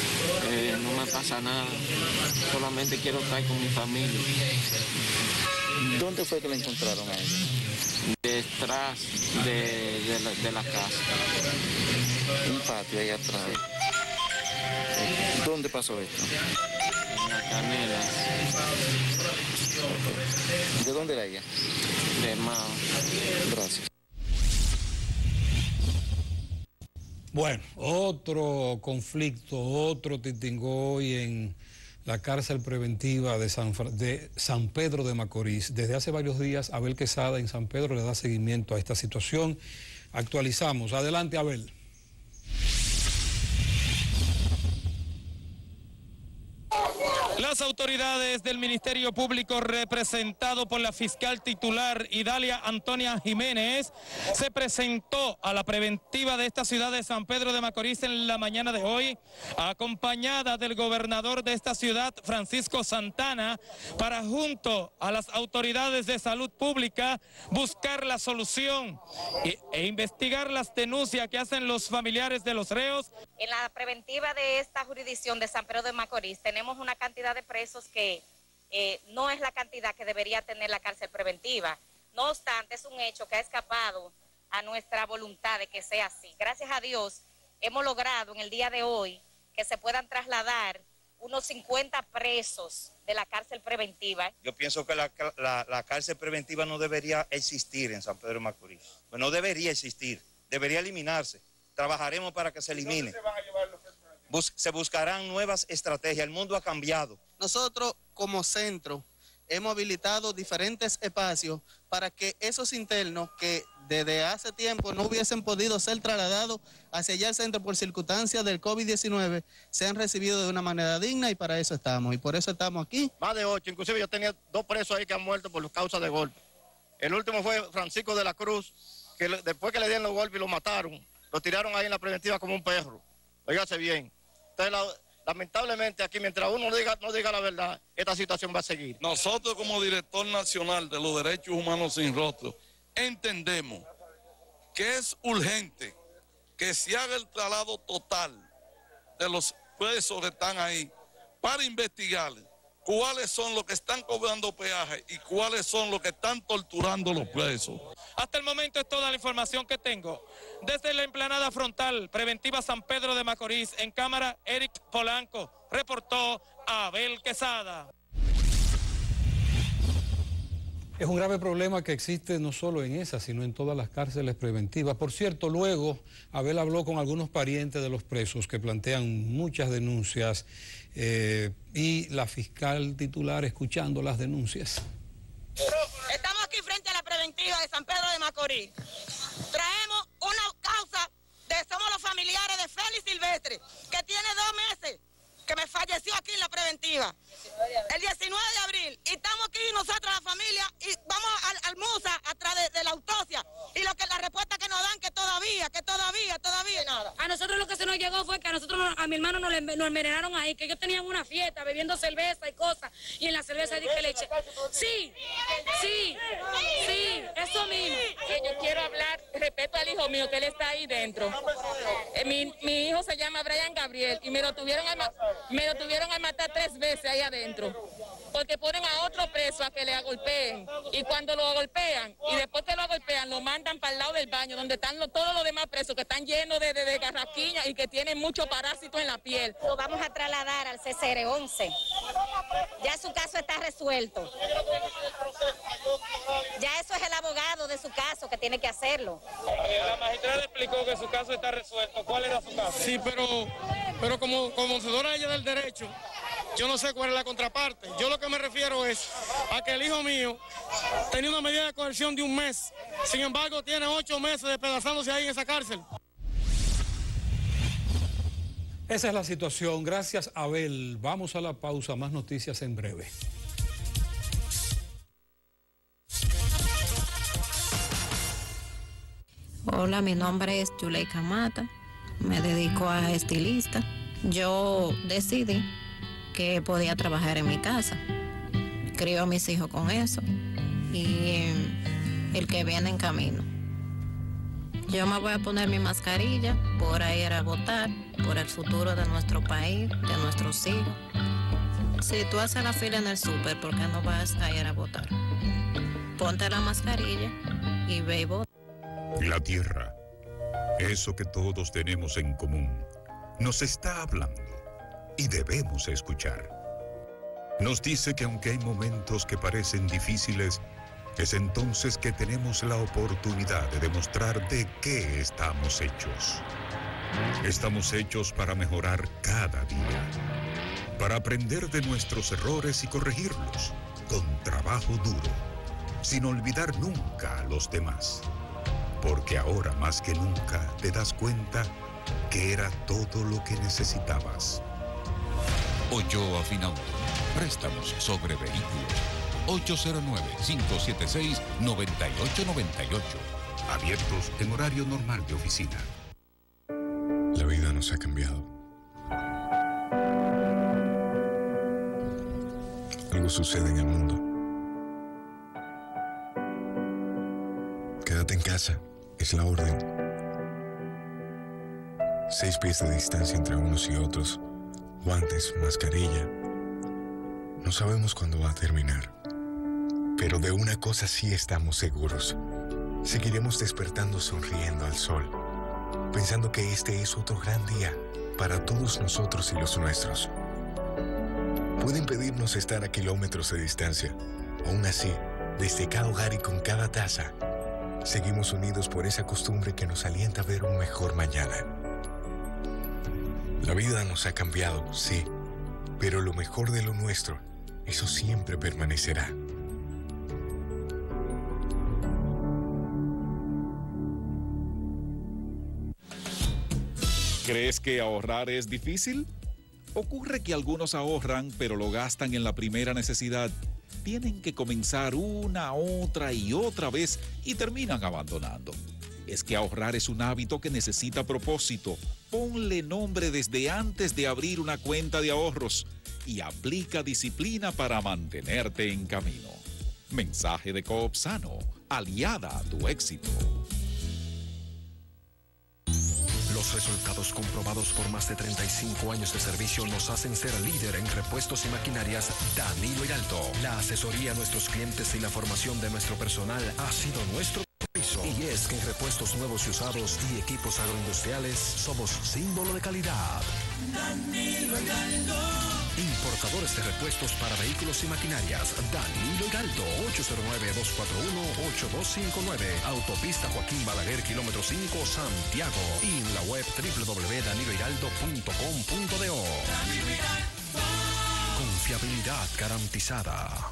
eh, no me pasa nada, solamente quiero estar con mi familia. ¿Dónde fue que la encontraron a ella? Detrás de, de, la, de la casa. Un patio ahí atrás. ¿Dónde pasó esto? En la Canela. ¿De dónde era ella? De Mao. Gracias. Bueno, otro conflicto, otro titingó hoy en la cárcel preventiva de San, de San Pedro de Macorís. Desde hace varios días, Abel Quesada en San Pedro le da seguimiento a esta situación. Actualizamos. Adelante, Abel. Las autoridades del Ministerio Público, representado por la fiscal titular Idalia Antonia Jiménez, se presentó a la preventiva de esta ciudad de San Pedro de Macorís en la mañana de hoy, acompañada del gobernador de esta ciudad, Francisco Santana, para junto a las autoridades de salud pública buscar la solución e, e investigar las denuncias que hacen los familiares de los reos. En la preventiva de esta jurisdicción de San Pedro de Macorís tenemos una cantidad de presos que eh, no es la cantidad que debería tener la cárcel preventiva. No obstante, es un hecho que ha escapado a nuestra voluntad de que sea así. Gracias a Dios hemos logrado en el día de hoy que se puedan trasladar unos cincuenta presos de la cárcel preventiva. Yo pienso que la, la, la cárcel preventiva no debería existir en San Pedro de Macorís. Pues no debería existir, debería eliminarse. Trabajaremos para que se elimine. Se, van a llevar los Bus se buscarán nuevas estrategias. El mundo ha cambiado. Nosotros como centro hemos habilitado diferentes espacios para que esos internos que desde hace tiempo no hubiesen podido ser trasladados hacia allá al centro por circunstancias del COVID diecinueve sean recibidos de una manera digna, y para eso estamos. Y por eso estamos aquí. Más de ocho. Inclusive yo tenía dos presos ahí que han muerto por causa de golpes. El último fue Francisco de la Cruz, que después que le dieron los golpes y lo mataron, lo tiraron ahí en la preventiva como un perro. Óigase bien. Entonces, la, lamentablemente aquí, mientras uno no diga, no diga la verdad, esta situación va a seguir. Nosotros como director nacional de los derechos humanos sin rostro, entendemos que es urgente que se haga el traslado total de los presos que están ahí para investigar cuáles son los que están cobrando peaje y cuáles son los que están torturando a los presos. Hasta el momento es toda la información que tengo. Desde la explanada frontal preventiva San Pedro de Macorís, en cámara Eric Polanco, reportó Abel Quesada. Es un grave problema que existe no solo en esa, sino en todas las cárceles preventivas. Por cierto, luego Abel habló con algunos parientes de los presos que plantean muchas denuncias eh, y la fiscal titular escuchando las denuncias. Estamos aquí frente a la preventiva de San Pedro de Macorís. Traemos una causa de somos los familiares de Félix Silvestre, que tiene dos meses que me falleció aquí en la preventiva, el diecinueve de abril, y estamos aquí nosotros, la familia, y vamos al, al MUSA atrás de, de la autopsia, y lo que la respuesta que nos dan, que todavía, que todavía, todavía nada. A nosotros lo que se nos llegó fue que a nosotros, a mi hermano nos, nos envenenaron ahí, que ellos tenían una fiesta, bebiendo cerveza y cosas, y en la cerveza dije leche. Sí, sí, sí, eso mismo. Que yo quiero hablar, respeto al hijo mío, que él está ahí dentro. Eh, mi, mi hijo se llama Brian Gabriel, y me lo tuvieron a Me lo tuvieron a matar tres veces ahí adentro, porque ponen a otro preso a que le agolpeen, y cuando lo golpean, y después que lo golpean, lo mandan para el lado del baño, donde están lo, todos los demás presos, que están llenos de, de, de garraquiñas y que tienen muchos parásitos en la piel. Lo vamos a trasladar al C C R once. Ya su caso está resuelto. Ya eso es el abogado de su caso que tiene que hacerlo. La magistrada explicó que su caso está resuelto. ¿Cuál era su caso? Sí, pero, pero como conocedora ella del derecho, yo no sé cuál es la contraparte. Yo lo que me refiero es a que el hijo mío tenía una medida de coerción de un mes. Sin embargo, tiene ocho meses despedazándose ahí en esa cárcel. Esa es la situación. Gracias, Abel. Vamos a la pausa. Más noticias en breve. Hola, mi nombre es Yuleika Mata. Me dedico a estilista. Yo decidí que podía trabajar en mi casa. Crío a mis hijos con eso. Y el que viene en camino. Yo me voy a poner mi mascarilla por ir a votar, por el futuro de nuestro país, de nuestros hijos. Si tú haces la fila en el súper, ¿por qué no vas a ir a votar? Ponte la mascarilla y ve y vota. La tierra, eso que todos tenemos en común, nos está hablando y debemos escuchar. Nos dice que aunque hay momentos que parecen difíciles, es entonces que tenemos la oportunidad de demostrar de qué estamos hechos. Estamos hechos para mejorar cada día, para aprender de nuestros errores y corregirlos, con trabajo duro, sin olvidar nunca a los demás. Porque ahora más que nunca te das cuenta que era todo lo que necesitabas. Ochoa Finauto. Préstamos sobre vehículos. ocho cero nueve, cinco siete seis, nueve ocho nueve ocho. Abiertos en horario normal de oficina. La vida nos ha cambiado. Algo sucede en el mundo. Quédate en casa, es la orden. Seis pies de distancia entre unos y otros. Guantes, mascarilla. No sabemos cuándo va a terminar. Pero de una cosa sí estamos seguros. Seguiremos despertando sonriendo al sol, pensando que este es otro gran día para todos nosotros y los nuestros. Pueden pedirnos estar a kilómetros de distancia. Aún así, desde cada hogar y con cada taza, seguimos unidos por esa costumbre que nos alienta a ver un mejor mañana. La vida nos ha cambiado, sí, pero lo mejor de lo nuestro, eso siempre permanecerá. ¿Crees que ahorrar es difícil? Ocurre que algunos ahorran, pero lo gastan en la primera necesidad. Tienen que comenzar una, otra y otra vez y terminan abandonando. Es que ahorrar es un hábito que necesita propósito. Ponle nombre desde antes de abrir una cuenta de ahorros y aplica disciplina para mantenerte en camino. Mensaje de Coop Sano, aliada a tu éxito. Los resultados comprobados por más de treinta y cinco años de servicio nos hacen ser líder en repuestos y maquinarias Danilo Hiraldo. La asesoría a nuestros clientes y la formación de nuestro personal ha sido nuestro compromiso. Y es que en repuestos nuevos y usados y equipos agroindustriales somos símbolo de calidad. Danilo Hiraldo. Importadores de repuestos para vehículos y maquinarias. Danilo Hiraldo. ocho cero nueve, dos cuatro uno, ocho dos cinco nueve. Autopista Joaquín Balaguer, kilómetro cinco, Santiago. Y en la web doble u doble u doble u punto danilo hiraldo punto com punto do. Confiabilidad garantizada.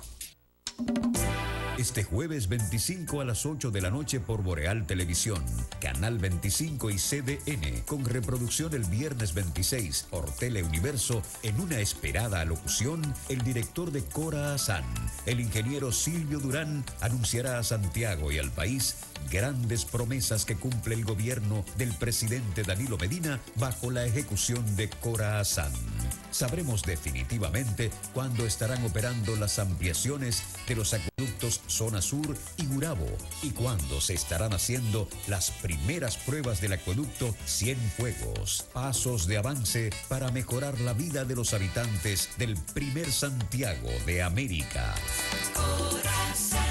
Este jueves veinticinco a las ocho de la noche por Boreal Televisión, Canal veinticinco y C D N, con reproducción el viernes veintiséis por Teleuniverso, en una esperada alocución, el director de Cora Hassan, el ingeniero Silvio Durán, anunciará a Santiago y al país grandes promesas que cumple el gobierno del presidente Danilo Medina bajo la ejecución de Cora Hassan. Sabremos definitivamente cuándo estarán operando las ampliaciones de los acueductos Zona Sur y Gurabo y cuándo se estarán haciendo las primeras pruebas del acueducto Cienfuegos. Pasos de avance para mejorar la vida de los habitantes del primer Santiago de América. Corazón.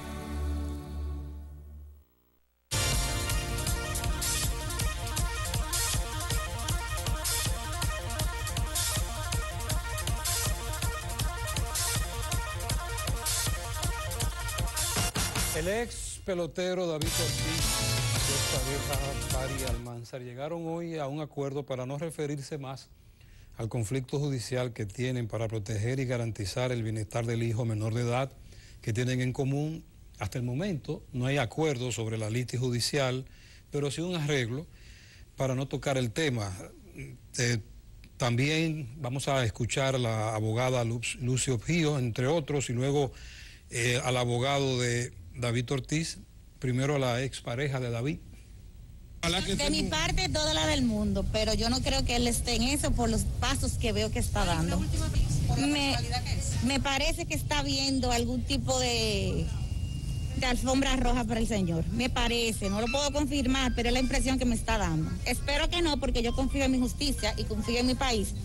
El ex pelotero David Ortiz y su pareja Pari Almanzar llegaron hoy a un acuerdo para no referirse más al conflicto judicial que tienen para proteger y garantizar el bienestar del hijo menor de edad que tienen en común. Hasta el momento no hay acuerdo sobre la litis judicial, pero sí un arreglo para no tocar el tema. Eh, también vamos a escuchar a la abogada Lucio Pío, entre otros, y luego eh, al abogado de David Ortiz, primero a la expareja de David. De mi parte, toda la del mundo, pero yo no creo que él esté en eso por los pasos que veo que está dando. Me, me parece que está viendo algún tipo de, de alfombra roja para el señor. Me parece, no lo puedo confirmar, pero es la impresión que me está dando. Espero que no, porque yo confío en mi justicia y confío en mi país.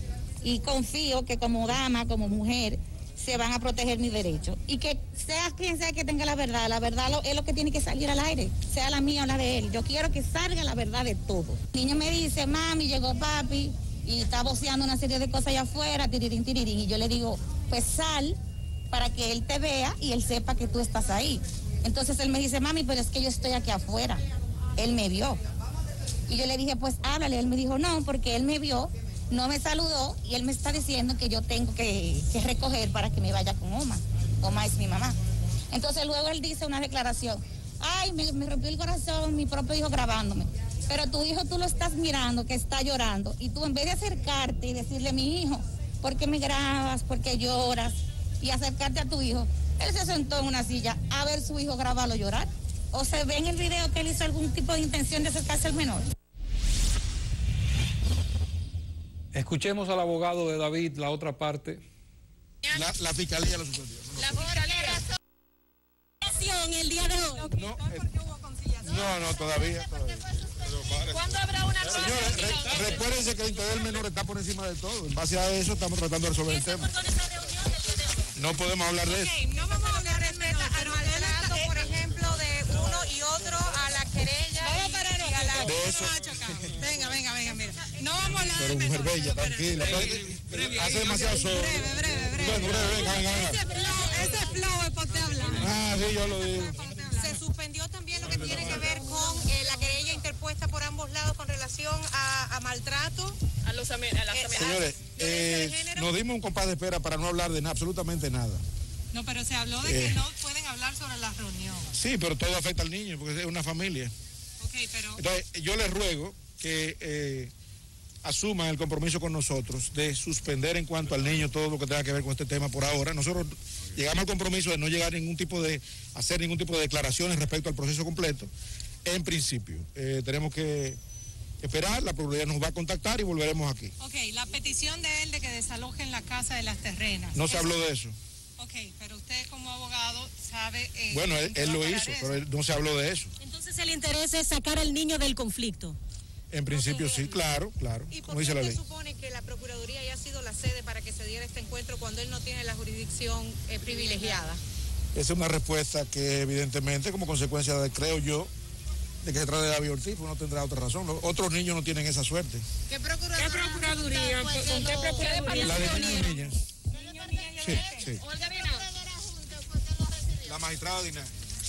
y confío que como dama, como mujer, se van a proteger mis derechos. Y que sea quien sea que tenga la verdad, la verdad lo, es lo que tiene que salir al aire, sea la mía o la de él. Yo quiero que salga la verdad de todo. El niño me dice, mami, llegó papi, y está voceando una serie de cosas allá afuera, tirirín, tirirín, y yo le digo, pues sal para que él te vea y él sepa que tú estás ahí. Entonces él me dice, mami, pero es que yo estoy aquí afuera. Él me vio. Y yo le dije, pues háblale. Él me dijo, no, porque él me vio, no me saludó y él me está diciendo que yo tengo que, que recoger para que me vaya con Oma. Oma es mi mamá. Entonces luego él dice una declaración, ay, me, me rompió el corazón mi propio hijo grabándome. Pero tu hijo tú lo estás mirando, que está llorando, y tú en vez de acercarte y decirle, mi hijo, ¿por qué me grabas? ¿Por qué lloras? Y acercarte a tu hijo, él se sentó en una silla a ver su hijo grabarlo llorar. ¿O se ve en el video que él hizo algún tipo de intención de acercarse al menor? Escuchemos al abogado de David, la otra parte. La, la fiscalía lo suspendió. No, la fiscalía el día de hoy. No, eh, no, no, todavía. todavía. ¿Cuándo habrá una nueva? Señores, re, recuérdense que el interés del menor está por encima de todo. En base a eso estamos tratando de resolver el tema. No podemos hablar de eso. No vamos a hablar de maltrato, por ejemplo, de uno y otro a la querella. Vamos a parar y a la... De eso. Venga, venga, venga, mira. No vamos a hablar de menor. Pero mujer bella, tranquila. Hace demasiado sol. Breve, breve, breve. Bueno, breve, venga, venga, venga. Ese flow es para usted hablar. Ah, sí, yo lo digo. Se suspendió también lo que tiene que ver con eh, la querella interpuesta por ambos lados con relación a, a maltrato. A los a las amenazas. Señores, eh, nos dimos un compás de espera para no hablar de nada, absolutamente nada. No, pero se habló de eh, que no pueden hablar sobre la reunión. Sí, pero todo afecta al niño porque es una familia. Ok, pero... Entonces, yo les ruego que eh, asuman el compromiso con nosotros de suspender en cuanto al niño todo lo que tenga que ver con este tema por ahora. Nosotros llegamos al compromiso de no llegar a ningún tipo de, hacer ningún tipo de declaraciones respecto al proceso completo. En principio, eh, tenemos que esperar, la Procuraduría nos va a contactar y volveremos aquí. Ok, la petición de él de que desalojen la casa de Las Terrenas. No se habló de eso. Ok, pero usted como abogado sabe... Eh, bueno, él, él lo hizo, pero él, no se habló de eso. Entonces el interés es sacar al niño del conflicto. En principio sí, claro, claro. ¿Y por qué usted supone que la Procuraduría haya sido la sede para que se diera este encuentro cuando él no tiene la jurisdicción eh, privilegiada? Esa es una respuesta que evidentemente como consecuencia de, creo yo, de que se trata de David Ortiz, pues no tendrá otra razón. Los otros niños no tienen esa suerte. ¿Qué Procuraduría? ¿Qué Procuraduría? ¿Con qué Procuraduría? La de niños y niñas. Sí, sí. La magistrada Diná.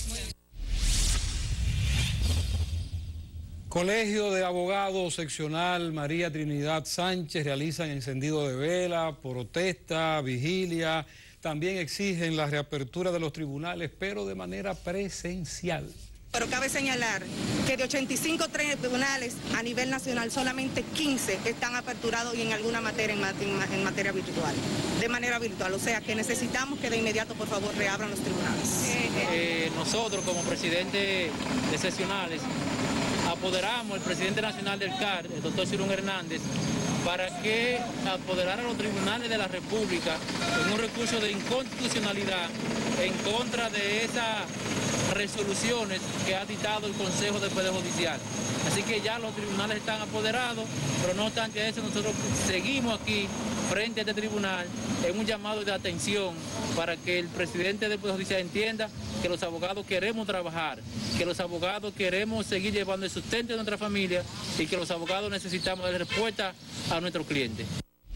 Colegio de Abogados Seccional María Trinidad Sánchez realizan encendido de vela, protesta, vigilia. También exigen la reapertura de los tribunales, pero de manera presencial. Pero cabe señalar que de ochenta y cinco tribunales a nivel nacional, solamente quince están aperturados y en alguna materia en, en materia virtual, de manera virtual. O sea que necesitamos que de inmediato, por favor, reabran los tribunales. Eh, nosotros como presidente de seccionales apoderamos al presidente nacional del C A R, el doctor Cirón Hernández, para que apoderara a los tribunales de la República en un recurso de inconstitucionalidad en contra de esas resoluciones que ha dictado el Consejo del Poder Judicial. Así que ya los tribunales están apoderados, pero no obstante eso, nosotros seguimos aquí frente a este tribunal en un llamado de atención para que el presidente del Poder Judicial entienda que los abogados queremos trabajar, que los abogados queremos seguir llevando el sustento de nuestra familia y que los abogados necesitamos dar respuesta a nuestros clientes.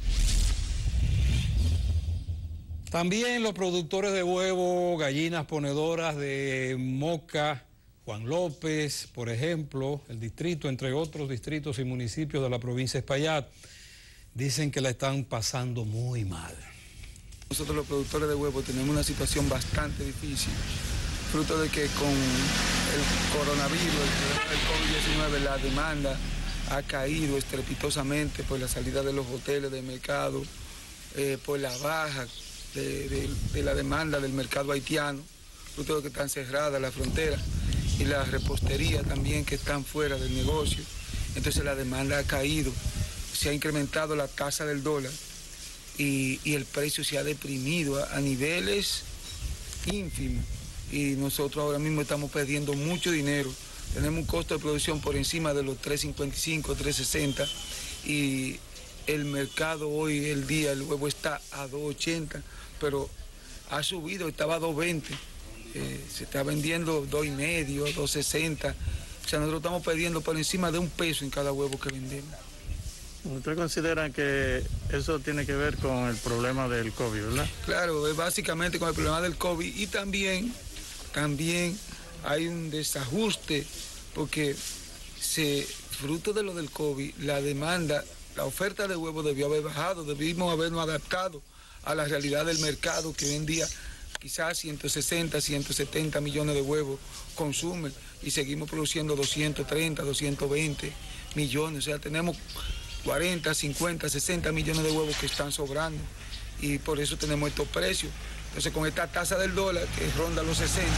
También los productores de huevo, gallinas ponedoras de Moca, Juan López, por ejemplo, el distrito, entre otros distritos y municipios de la provincia de Espaillat, dicen que la están pasando muy mal. Nosotros los productores de huevo tenemos una situación bastante difícil, fruto de que con el coronavirus, el COVID diecinueve, la demanda ha caído estrepitosamente por la salida de los hoteles, del mercado, eh, por la baja de, de, de la demanda del mercado haitiano, fruto de que están cerradas las fronteras, y la repostería también que están fuera del negocio. Entonces la demanda ha caído, se ha incrementado la tasa del dólar y, y el precio se ha deprimido a, a niveles ínfimos. Y nosotros ahora mismo estamos perdiendo mucho dinero. Tenemos un costo de producción por encima de los tres cincuenta y cinco, tres sesenta y el mercado hoy, el día, el huevo está a dos ochenta, pero ha subido, estaba a dos veinte. Eh, se está vendiendo dos y medio, dos sesenta. O sea, nosotros estamos perdiendo por encima de un peso en cada huevo que vendemos. ¿Usted considera que eso tiene que ver con el problema del COVID, verdad? Claro, es básicamente con el problema del COVID y también, también hay un desajuste porque se, fruto de lo del COVID, la demanda, la oferta de huevos debió haber bajado, debimos habernos adaptado a la realidad del mercado que hoy en día quizás ciento sesenta, ciento setenta millones de huevos consumen y seguimos produciendo doscientos treinta, doscientos veinte millones, o sea, tenemos cuarenta, cincuenta, sesenta millones de huevos que están sobrando y por eso tenemos estos precios. Entonces con esta tasa del dólar que ronda los sesenta,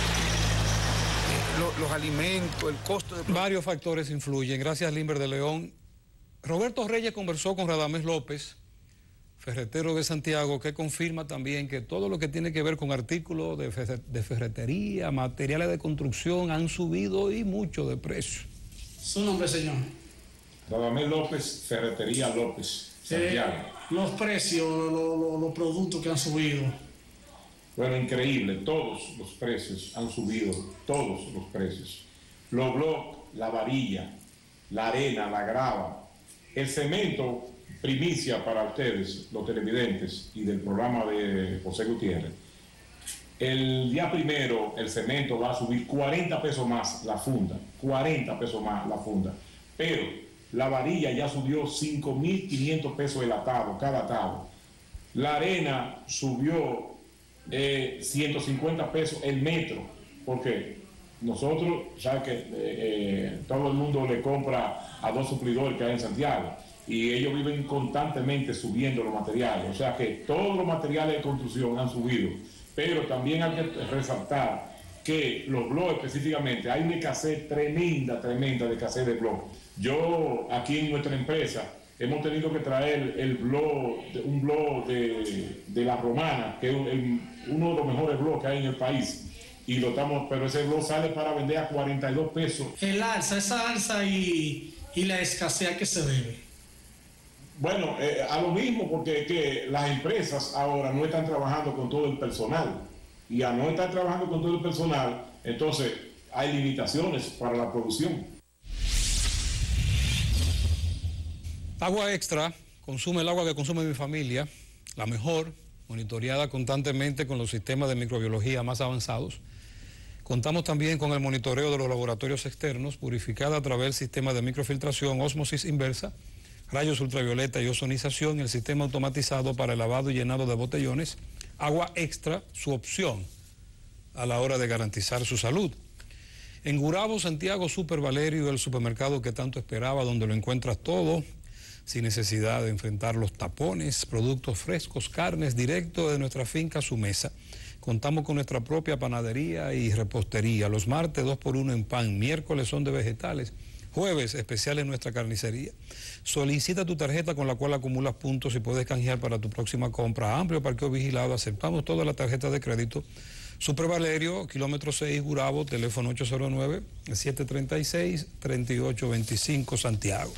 eh, lo, los alimentos, el costo de... Varios factores influyen. Gracias, Limber de León. Roberto Reyes conversó con Radamés López, ferretero de Santiago, que confirma también que todo lo que tiene que ver con artículos de, de ferretería, materiales de construcción han subido y mucho de precio. ¿Su nombre, señor? Radamés López, Ferretería López, Santiago. Eh, los precios, los lo, lo productos que han subido. Bueno, increíble, todos los precios han subido, todos los precios. Los bloques, la varilla, la arena, la grava, el cemento, primicia para ustedes, los televidentes y del programa de José Gutiérrez. El día primero el cemento va a subir cuarenta pesos más la funda, cuarenta pesos más la funda, pero la varilla ya subió cinco mil quinientos pesos el atado, cada atado. La arena subió eh, ciento cincuenta pesos el metro, porque nosotros, saben que eh, eh, todo el mundo le compra a dos suplidores que hay en Santiago y ellos viven constantemente subiendo los materiales, o sea que todos los materiales de construcción han subido, pero también hay que resaltar que los bloques específicamente, hay una escasez tremenda, tremenda de escasez de bloques. Yo aquí en nuestra empresa hemos tenido que traer el blog, un blog de, de la Romana, que es el, uno de los mejores blogs que hay en el país, y lo estamos, pero ese blog sale para vender a cuarenta y dos pesos. El alza, esa alza y, y la escasez a qué se debe. Bueno, eh, a lo mismo, porque que las empresas ahora no están trabajando con todo el personal, y a no estar trabajando con todo el personal, entonces hay limitaciones para la producción. Agua Extra consume el agua que consume mi familia, la mejor, monitoreada constantemente con los sistemas de microbiología más avanzados. Contamos también con el monitoreo de los laboratorios externos, purificada a través del sistema de microfiltración, ósmosis inversa, rayos ultravioleta y ozonización, el sistema automatizado para el lavado y llenado de botellones. Agua Extra, su opción a la hora de garantizar su salud. En Gurabo, Santiago, Super Valerio, el supermercado que tanto esperaba, donde lo encuentras todo, sin necesidad de enfrentar los tapones, productos frescos, carnes, directo de nuestra finca a su mesa. Contamos con nuestra propia panadería y repostería. Los martes dos por uno en pan, miércoles son de vegetales, jueves especial en nuestra carnicería. Solicita tu tarjeta con la cual acumulas puntos y puedes canjear para tu próxima compra. Amplio parqueo vigilado, aceptamos todas las tarjetas de crédito. Super Valerio, kilómetro seis, Gurabo, teléfono ocho cero nueve, siete tres seis, tres ocho dos cinco, Santiago.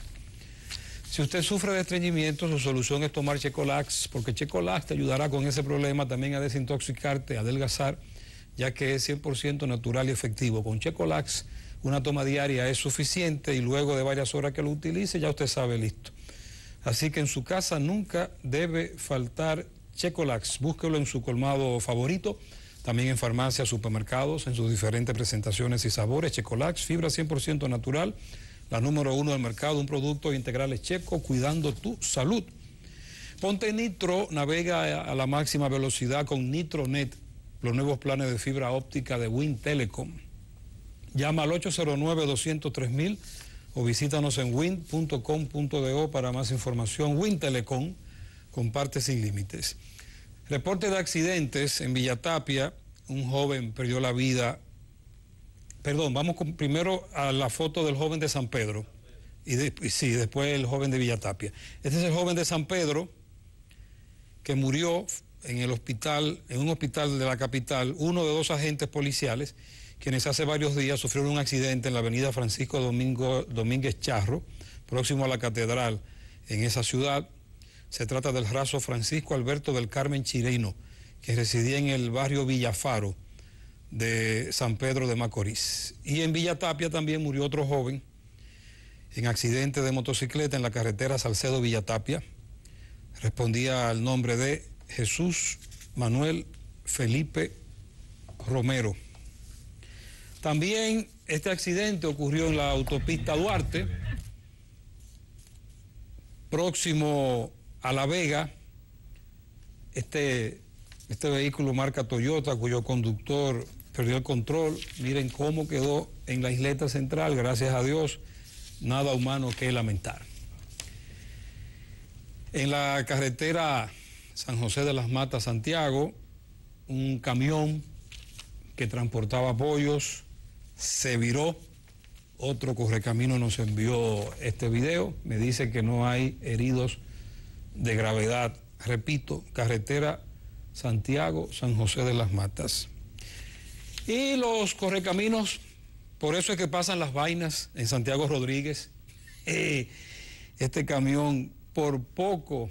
Si usted sufre de estreñimiento, su solución es tomar Checolax, porque Checolax te ayudará con ese problema también a desintoxicarte, a adelgazar, ya que es cien por ciento natural y efectivo. Con Checolax, una toma diaria es suficiente y luego de varias horas que lo utilice, ya usted sabe, listo. Así que en su casa nunca debe faltar Checolax. Búsquelo en su colmado favorito, también en farmacias, supermercados, en sus diferentes presentaciones y sabores. Checolax, fibra cien por ciento natural, la número uno del mercado, un producto integral checo, cuidando tu salud. Ponte Nitro, navega a la máxima velocidad con Nitronet, los nuevos planes de fibra óptica de Wind Telecom. Llama al ocho cero nueve, dos cero tres mil o visítanos en wind punto com punto do para más información. Wind Telecom, comparte sin límites. Reporte de accidentes en Villatapia, un joven perdió la vida. Perdón, vamos con, primero a la foto del joven de San Pedro y, de, y sí, después el joven de Villatapia. Este es el joven de San Pedro que murió en el hospital, en un hospital de la capital, uno de dos agentes policiales quienes hace varios días sufrieron un accidente en la avenida Francisco Domingo, Domínguez Charro, próximo a la catedral, en esa ciudad. Se trata del raso Francisco Alberto del Carmen Chireno, que residía en el barrio Villafaro de San Pedro de Macorís. Y en Villa Tapia también murió otro joven en accidente de motocicleta en la carretera Salcedo-Villa Tapia. Respondía al nombre de Jesús Manuel Felipe Romero. También este accidente ocurrió en la autopista Duarte, próximo a La Vega. Este, este vehículo marca Toyota, cuyo conductor perdió el control. Miren cómo quedó en la isleta central, gracias a Dios, nada humano que lamentar. En la carretera San José de las Matas, Santiago, un camión que transportaba pollos se viró. Otro correcamino nos envió este video. Me dice que no hay heridos de gravedad. Repito, carretera Santiago, San José de las Matas. Y los correcaminos, por eso es que pasan las vainas en Santiago Rodríguez. Eh, este camión por poco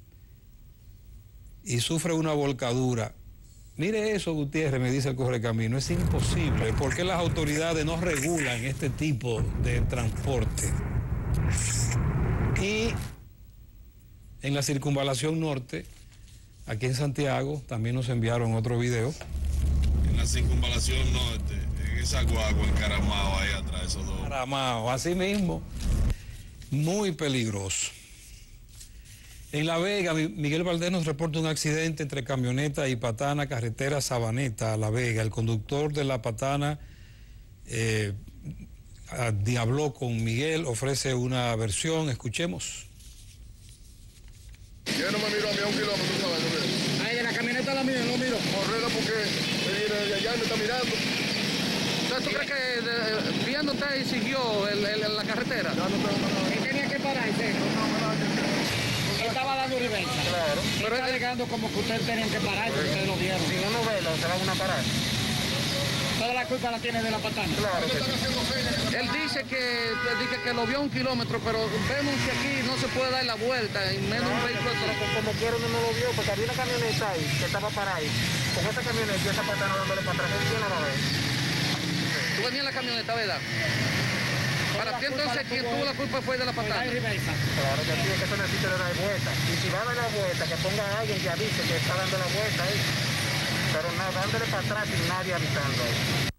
y sufre una volcadura. Mire eso, Gutiérrez, me dice el correcamino, es imposible. ¿Por qué las autoridades no regulan este tipo de transporte? Y en la circunvalación norte, aquí en Santiago, también nos enviaron otro video. En la circunvalación norte, en esa guagua encaramado ahí atrás, esos dos. Encaramado, así mismo, muy peligroso. En La Vega, Miguel Valdés nos reporta un accidente entre camioneta y patana, carretera Sabaneta a La Vega. El conductor de la patana eh, diabló con Miguel, ofrece una versión, escuchemos. Yo no me miro a mí a un kilómetro, ¿sabes? Ahí de la camioneta la miro, no miro. Correla porque me viene de allá y me está mirando. Entonces, ¿tú crees que de, viendo usted siguió el, el, la carretera? Ya no tengo nada. ¿Y tenía que pararse? No, no, no, no. Estaba dando reversa. Claro. Pero está alegando como que ustedes tenían que parar, porque ustedes lo vieron. Si uno ve, se van a parar. Toda la culpa la tiene de la patana. Claro. Él dice que, dice que lo vio a un kilómetro, pero vemos que aquí no se puede dar la vuelta, y menos no, un vehículo. Pero como quiera uno no lo vio, porque había una camioneta ahí que estaba parada ahí. Con esa camioneta y esa patana dándole para atrás, ¿quién la va a ver? Tú venías en la camioneta, ¿verdad? Para ti entonces quien tuvo la culpa fue de la patana. Claro que sí, es que eso necesita de dar vuelta. Y si va a dar la vuelta, que ponga a alguien que avise que está dando la vuelta ahí. Pero no, dándole para atrás sin nadie avisando ahí.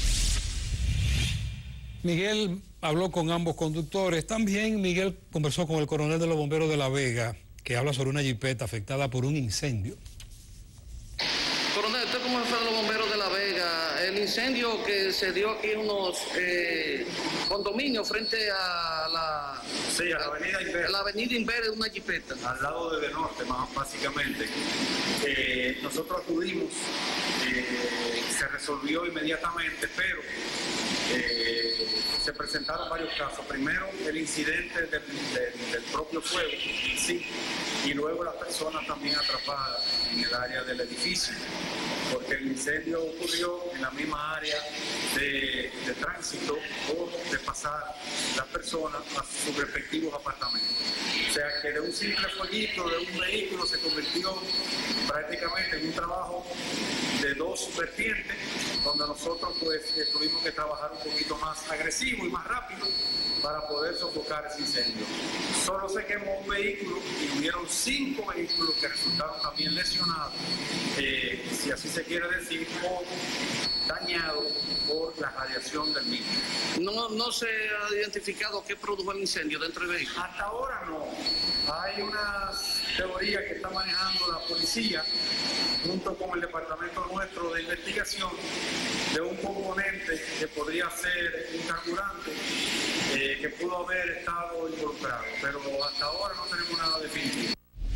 Miguel habló con ambos conductores. También Miguel conversó con el coronel de los bomberos de La Vega, que habla sobre una jipeta afectada por un incendio. Coronel, ¿usted cómo fue de los bomberos de La Vega? El incendio que se dio aquí en unos eh, condominios frente a la... Sí, a la avenida Inver. La avenida Inver de una jipeta. Al lado de De Norte, más básicamente. Eh, nosotros acudimos, eh, se resolvió inmediatamente, pero eh, se presentaron varios casos. Primero, el incidente del, del, del propio fuego, sí, y luego las personas también atrapadas en el área del edificio, porque el incendio ocurrió en la misma área de, de tránsito o de pasar las personas a sus respectivos apartamentos. O sea que de un simple fueguito de un vehículo se convirtió prácticamente en un trabajo de dos vertientes, donde nosotros pues tuvimos que trabajar un poquito más agresivo y más rápido para poder sofocar ese incendio. Solo se quemó un vehículo y hubieron cinco vehículos que resultaron también lesionados, eh, si así se quiere decir, o dañados por la radiación del mismo. No, no se ha identificado qué produjo el incendio dentro del vehículo. Hasta ahora no. Hay unas teorías que está manejando la policía junto con el departamento nuestro de investigación de un componente que podría ser un carburante eh, que pudo haber estado involucrado, pero hasta ahora no tenemos nada definitivo.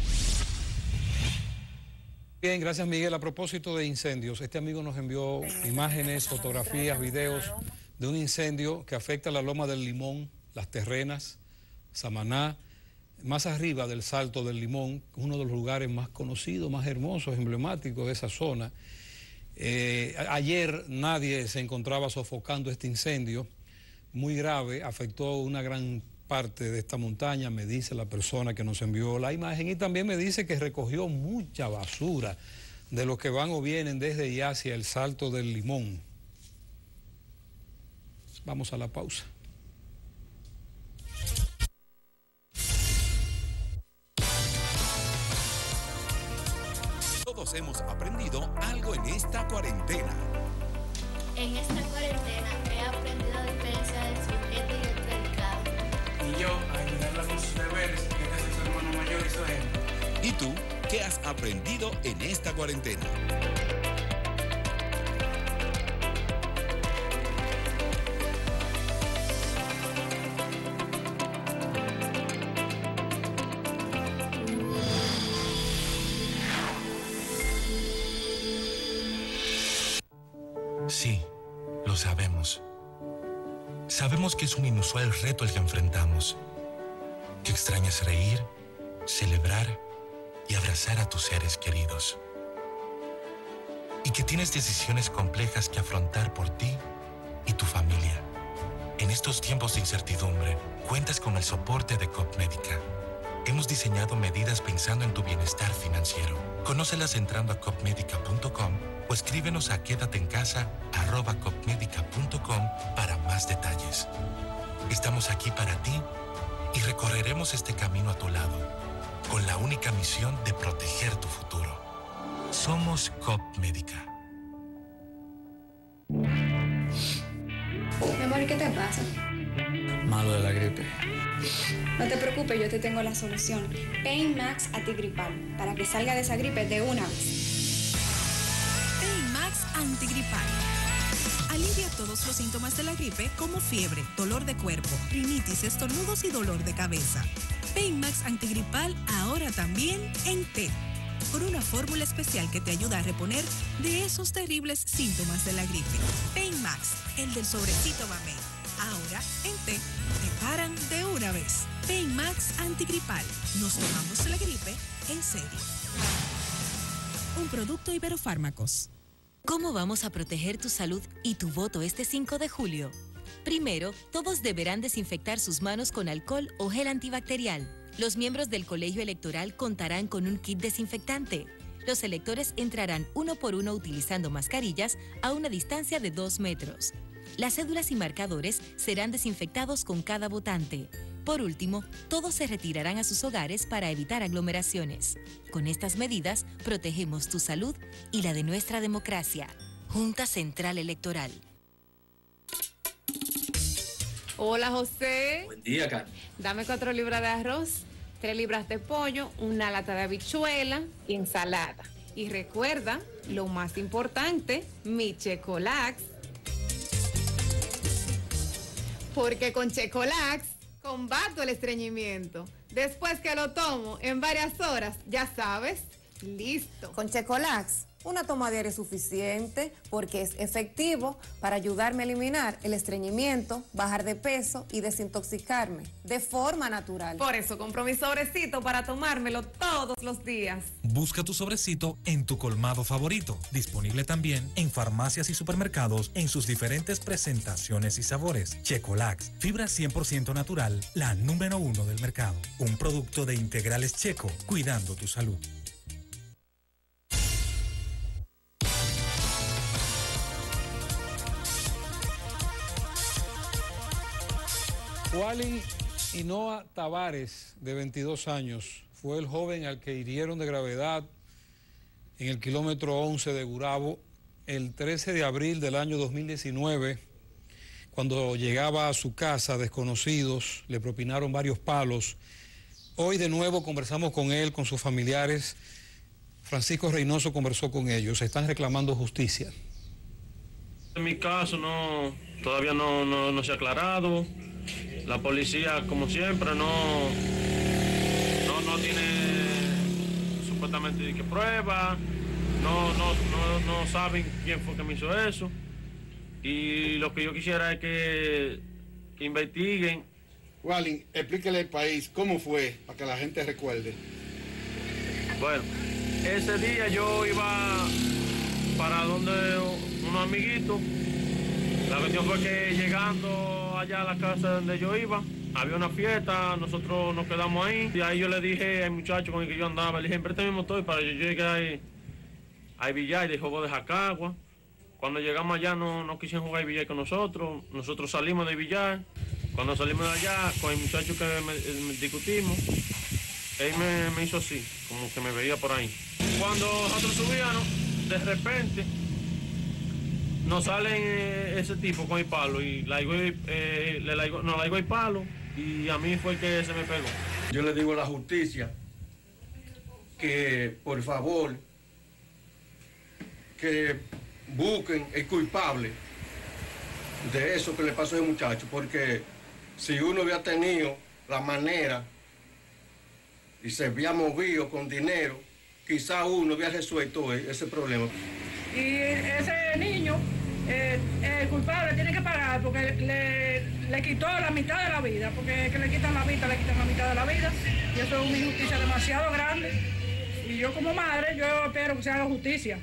Bien, gracias Miguel. A propósito de incendios, este amigo nos envió imágenes, fotografías, videos de un incendio que afecta la Loma del Limón, Las Terrenas, Samaná, más arriba del Salto del Limón, uno de los lugares más conocidos, más hermosos, emblemáticos de esa zona. Eh, ayer nadie se encontraba sofocando este incendio muy grave, afectó una gran parte de esta montaña, me dice la persona que nos envió la imagen, y también me dice que recogió mucha basura de los que van o vienen desde y hacia el Salto del Limón. Vamos a la pausa. Todos hemos aprendido algo en esta cuarentena. En esta cuarentena he aprendido la diferencia del sujeto y el predicado. Y yo, a ayudarla con sus deberes, que este es su hermano mayor y su ejemplo. ¿Y tú qué has aprendido en esta cuarentena? Sí, lo sabemos. Sabemos que es un inusual reto el que enfrentamos. Que extrañas reír, celebrar y abrazar a tus seres queridos. Y que tienes decisiones complejas que afrontar por ti y tu familia. En estos tiempos de incertidumbre, cuentas con el soporte de Copmédica. Hemos diseñado medidas pensando en tu bienestar financiero. Conócelas entrando a copmedica punto com o escríbenos a quédate en casa arroba copmedica punto com para más detalles. Estamos aquí para ti y recorreremos este camino a tu lado, con la única misión de proteger tu futuro. Somos Copmédica. Mi amor, ¿qué te pasa? Malo de la gripe. No te preocupes, yo te tengo la solución. Pain Max Antigripal, para que salga de esa gripe de una vez. Pain Max Antigripal. Alivia todos los síntomas de la gripe como fiebre, dolor de cuerpo, rinitis, estornudos y dolor de cabeza. Pain Max Antigripal ahora también en té. Por una fórmula especial que te ayuda a reponer de esos terribles síntomas de la gripe. Pain Max, el del sobrecito Mamey. Ahora, en té, te paran de una vez. Pain Max Antigripal. Nos tomamos la gripe en serio. Un producto Iberofármacos. ¿Cómo vamos a proteger tu salud y tu voto este cinco de julio? Primero, todos deberán desinfectar sus manos con alcohol o gel antibacterial. Los miembros del colegio electoral contarán con un kit desinfectante. Los electores entrarán uno por uno utilizando mascarillas a una distancia de dos metros. Las cédulas y marcadores serán desinfectados con cada votante. Por último, todos se retirarán a sus hogares para evitar aglomeraciones. Con estas medidas, protegemos tu salud y la de nuestra democracia. Junta Central Electoral. Hola, José. Buen día, Carmen. Dame cuatro libras de arroz, tres libras de pollo, una lata de habichuela y ensalada. Y recuerda, lo más importante, mi Checolax. Porque con Checolax combato el estreñimiento. Después que lo tomo en varias horas, ya sabes, listo. Con Checolax, una toma diaria es suficiente porque es efectivo para ayudarme a eliminar el estreñimiento, bajar de peso y desintoxicarme de forma natural. Por eso compro mi sobrecito para tomármelo todos los días. Busca tu sobrecito en tu colmado favorito. Disponible también en farmacias y supermercados en sus diferentes presentaciones y sabores. Checolax, fibra cien por ciento natural, la número uno del mercado. Un producto de Integrales Checo, cuidando tu salud. Walin Hinoa Tavares, de veintidós años, fue el joven al que hirieron de gravedad en el kilómetro once de Gurabo el trece de abril del año dos mil diecinueve, cuando llegaba a su casa. Desconocidos le propinaron varios palos. Hoy de nuevo conversamos con él, con sus familiares. Francisco Reynoso conversó con ellos. Están reclamando justicia. En mi caso no, todavía no, no, no se ha aclarado. La policía, como siempre, no, no, no tiene supuestamente que prueba, no, no, no, no saben quién fue que me hizo eso. Y lo que yo quisiera es que, que investiguen. Walin, explíquele al país cómo fue, para que la gente recuerde. Bueno, ese día yo iba para donde unos amiguitos. La cuestión fue que llegando allá a la casa donde yo iba, había una fiesta, nosotros nos quedamos ahí. Y ahí yo le dije al muchacho con el que yo andaba, le dije, préstame mi motor para yo llegar ahí, a billar de juego de Jacagua. Cuando llegamos allá no, no quisieron jugar billar con nosotros, nosotros salimos de billar. Cuando salimos de allá, con el muchacho que me, me discutimos, él me, me hizo así, como que me veía por ahí. Cuando nosotros subíamos, de repente, nos sale ese tipo con el palo y laigó, eh, le laigó, nos laigó el palo y a mí fue el que se me pegó. Yo le digo a la justicia que, por favor, que busquen el culpable de eso que le pasó a ese muchacho, porque si uno había tenido la manera y se había movido con dinero, quizá uno había resuelto ese problema. Y ese niño, eh, el culpable tiene que pagar porque le, le quitó la mitad de la vida, porque que le quitan la vida, le quitan la mitad de la vida, y eso es una injusticia demasiado grande. Y yo como madre, yo espero que se haga justicia.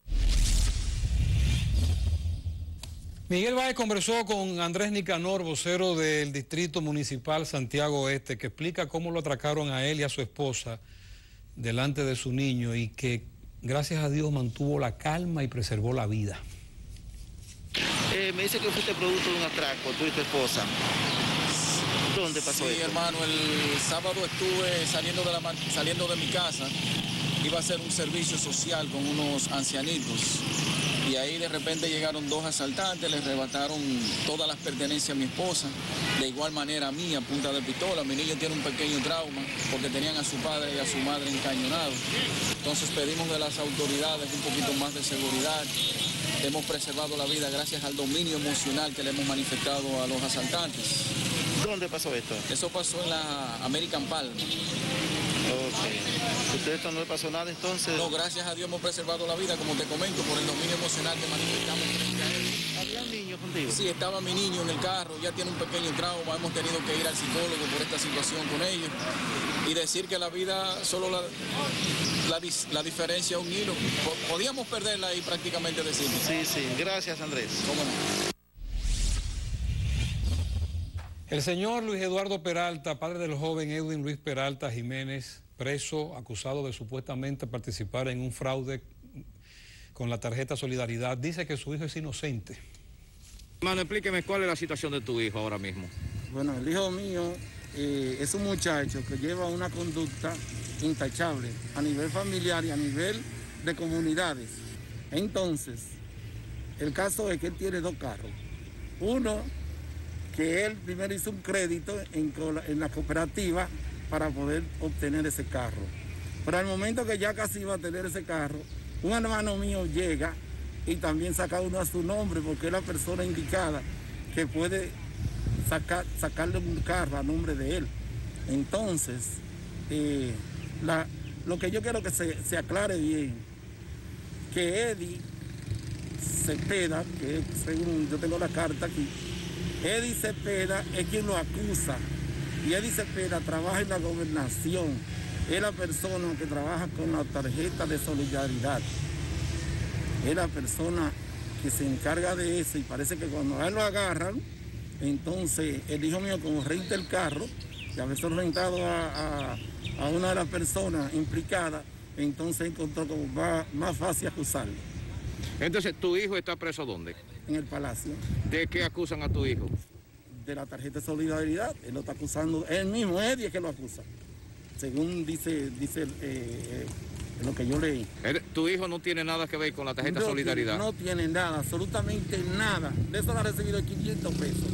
Miguel Báez conversó con Andrés Nicanor, vocero del Distrito Municipal Santiago Este, que explica cómo lo atracaron a él y a su esposa delante de su niño y que, gracias a Dios, mantuvo la calma y preservó la vida. Eh, me dice que fuiste producto de un atraco, tú y tu esposa. ¿Dónde pasó sí, esto? Hermano, el sábado estuve saliendo de, la, saliendo de mi casa, iba a hacer un servicio social con unos ancianitos. Y ahí de repente llegaron dos asaltantes, les arrebataron todas las pertenencias a mi esposa, de igual manera a mí, a punta de pistola. Mi niño tiene un pequeño trauma porque tenían a su padre y a su madre encañonados. Entonces pedimos de las autoridades un poquito más de seguridad. Hemos preservado la vida gracias al dominio emocional que le hemos manifestado a los asaltantes. ¿Dónde pasó esto? Eso pasó en la American Palm. Ok. ¿Usted esto no le pasó nada entonces? No, gracias a Dios hemos preservado la vida, como te comento, por el dominio emocional que manifestamos frente a él. ¿Había un niño contigo? Sí, estaba mi niño en el carro, ya tiene un pequeño trauma, hemos tenido que ir al psicólogo por esta situación con ellos y decir que la vida, solo la, la, la diferencia es un hilo. Podíamos perderla ahí prácticamente decir. Sí, sí, gracias Andrés. ¿Cómo no? El señor Luis Eduardo Peralta, padre del joven Edwin Luis Peralta Jiménez, preso, acusado de supuestamente participar en un fraude con la tarjeta Solidaridad, dice que su hijo es inocente. Hermano, explíqueme cuál es la situación de tu hijo ahora mismo. Bueno, el hijo mío eh, es un muchacho que lleva una conducta intachable a nivel familiar y a nivel de comunidades. Entonces, el caso es que él tiene dos carros. Uno, que él primero hizo un crédito en, en la cooperativa para poder obtener ese carro. Pero al momento que ya casi iba a tener ese carro, un hermano mío llega y también saca uno a su nombre porque es la persona indicada que puede sacar, sacarle un carro a nombre de él. Entonces, eh, la, lo que yo quiero que se, se aclare bien, que Eddie Cepeda, que según yo tengo la carta aquí, Eddie Cepeda es quien lo acusa y Eddie Cepeda trabaja en la gobernación, es la persona que trabaja con la tarjeta de solidaridad, es la persona que se encarga de eso y parece que cuando a él lo agarran, entonces el hijo mío como renta el carro, y a veces rentado a, a, a una de las personas implicadas, entonces encontró como más, más fácil acusarlo. Entonces, ¿tu hijo está preso dónde? En el Palacio. ¿De qué acusan a tu hijo? De la tarjeta de solidaridad. Él lo está acusando, él mismo, Eddie, es que lo acusa. Según dice, dice eh, eh, lo que yo leí. ¿Tu hijo no tiene nada que ver con la tarjeta no, solidaridad? No tiene nada, absolutamente nada. De eso lo ha recibido quinientos pesos.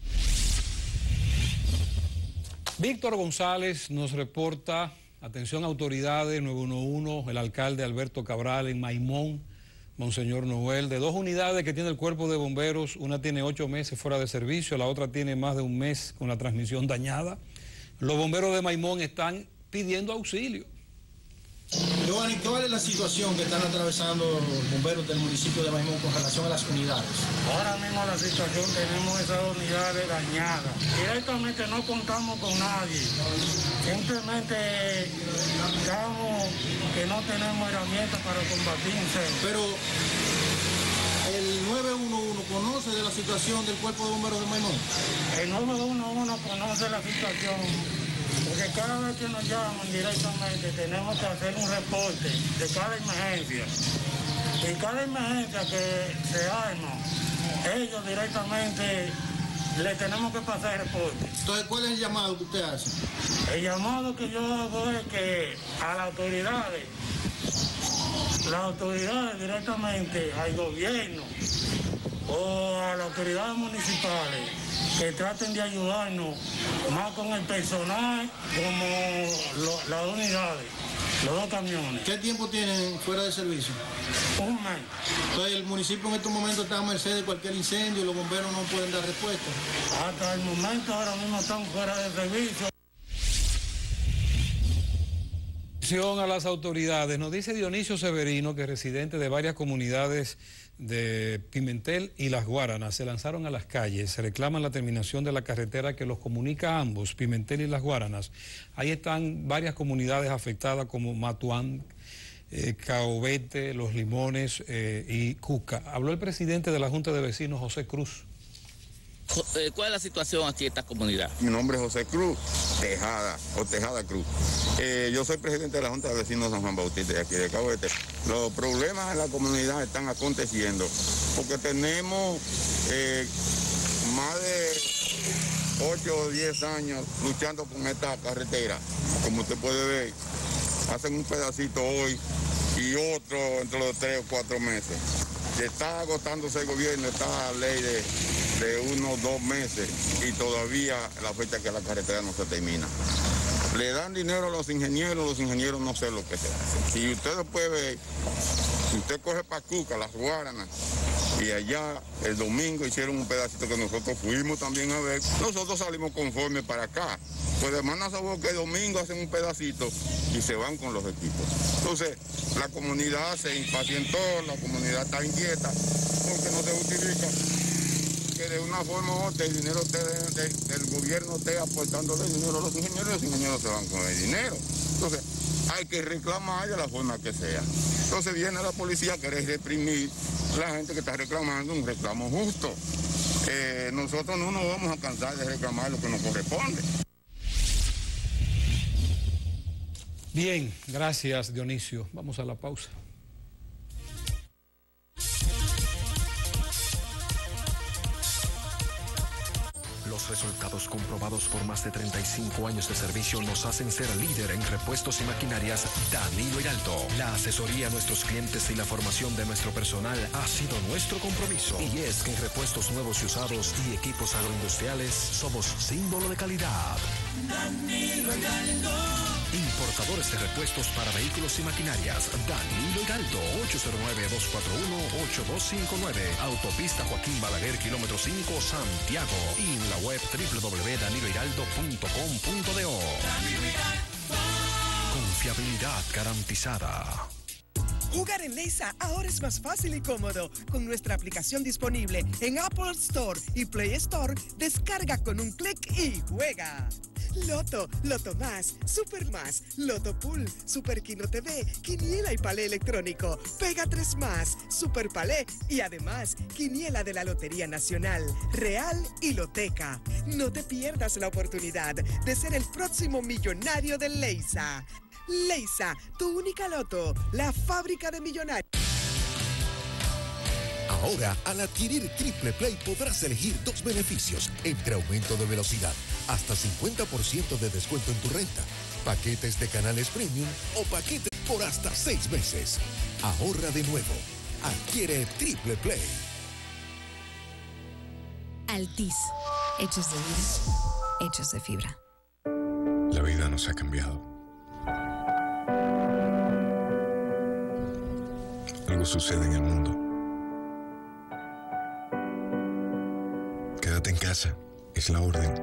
Víctor González nos reporta, atención autoridades, nueve uno uno, el alcalde Alberto Cabral en Maimón, Monseñor Noel, de dos unidades que tiene el cuerpo de bomberos, una tiene ocho meses fuera de servicio, la otra tiene más de un mes con la transmisión dañada. Los bomberos de Maimón están pidiendo auxilio. Giovanni, ¿cuál es la situación que están atravesando los bomberos del municipio de Maimón con relación a las unidades? Ahora mismo la situación, tenemos esas unidades dañadas. Directamente no contamos con nadie. Simplemente digamos que no tenemos herramientas para combatir incendios. Pero el nueve uno uno conoce de la la situación del Cuerpo de Bomberos de Maimón? El nueve uno uno conoce la situación, porque cada vez que nos llaman directamente tenemos que hacer un reporte de cada emergencia. Y cada emergencia que se arma, ellos directamente le tenemos que pasar el reporte. Entonces, ¿cuál es el llamado que usted hace? El llamado que yo hago es que a las autoridades, las autoridades directamente al gobierno o a las autoridades municipales que traten de ayudarnos más con el personal como lo, las unidades, los dos camiones. ¿Qué tiempo tienen fuera de servicio? Un mes. Entonces el municipio en estos momentos está a merced de cualquier incendio y los bomberos no pueden dar respuesta. Hasta el momento ahora mismo están fuera de servicio. A las autoridades, nos dice Dionisio Severino que residentes de varias comunidades de Pimentel y Las Guaranas se lanzaron a las calles, se reclaman la terminación de la carretera que los comunica a ambos, Pimentel y Las Guaranas. Ahí están varias comunidades afectadas como Matuán, eh, Caobete, Los Limones eh, y Cuca. Habló el presidente de la Junta de Vecinos, José Cruz. ¿Cuál es la situación aquí en esta comunidad? Mi nombre es José Cruz Tejada, o Tejada Cruz. Eh, yo soy presidente de la Junta de Vecinos de San Juan Bautista de aquí de Cahuete. Los problemas en la comunidad están aconteciendo porque tenemos eh, más de ocho o diez años luchando con esta carretera. Como usted puede ver, hacen un pedacito hoy y otro entre los tres o cuatro meses. Se está agotándose el gobierno, esta ley de, de unos dos meses y todavía la fecha que la carretera no se termina. Le dan dinero a los ingenieros, los ingenieros no sé lo que se hace. Y usted puede ver, si usted coge para Cuca, Las Guaranas, y allá el domingo hicieron un pedacito que nosotros fuimos también a ver. Nosotros salimos conforme para acá. Pues de Mana sabor que el domingo hacen un pedacito y se van con los equipos. Entonces, la comunidad se impacientó, la comunidad está inquieta, porque no se justifica que de una forma u otra el dinero esté de, de, del gobierno esté aportándole dinero a los ingenieros y los ingenieros se van con el dinero. Entonces, hay que reclamar de la forma que sea. Entonces viene la policía a querer reprimir la gente que está reclamando un reclamo justo. Eh, nosotros no nos vamos a cansar de reclamar lo que nos corresponde. Bien, gracias Dionisio. Vamos a la pausa. Los resultados comprobados por más de treinta y cinco años de servicio nos hacen ser líder en repuestos y maquinarias Danilo Hiraldo. La asesoría a nuestros clientes y la formación de nuestro personal ha sido nuestro compromiso. Y es que en repuestos nuevos y usados y equipos agroindustriales somos símbolo de calidad. Danilo Hiraldo. Importadores de repuestos para vehículos y maquinarias. Danilo Hiraldo. ocho cero nueve, dos cuatro uno, ocho dos cinco nueve. Autopista Joaquín Balaguer, kilómetro cinco, Santiago. Y en la web doble u doble u doble u punto danilo hiraldo punto com punto do. Confiabilidad garantizada. Jugar en Leisa ahora es más fácil y cómodo. Con nuestra aplicación disponible en Apple Store y Play Store, descarga con un clic y juega. Loto, Loto Más, Super Más, Loto Pool, Super Kino T V, Quiniela y Palé Electrónico, Pega tres Más, Super Palé y además Quiniela de la Lotería Nacional, Real y Loteca. No te pierdas la oportunidad de ser el próximo millonario de Leisa. Leisa, tu única loto, la fábrica de millonarios. Ahora, al adquirir Triple Play podrás elegir dos beneficios, entre aumento de velocidad, hasta cincuenta por ciento de descuento en tu renta, paquetes de canales premium o paquetes por hasta seis meses. Ahorra de nuevo. Adquiere Triple Play. Altis, hechos de vida, hechos de fibra. La vida nos ha cambiado. Algo sucede en el mundo. Quédate en casa, es la orden.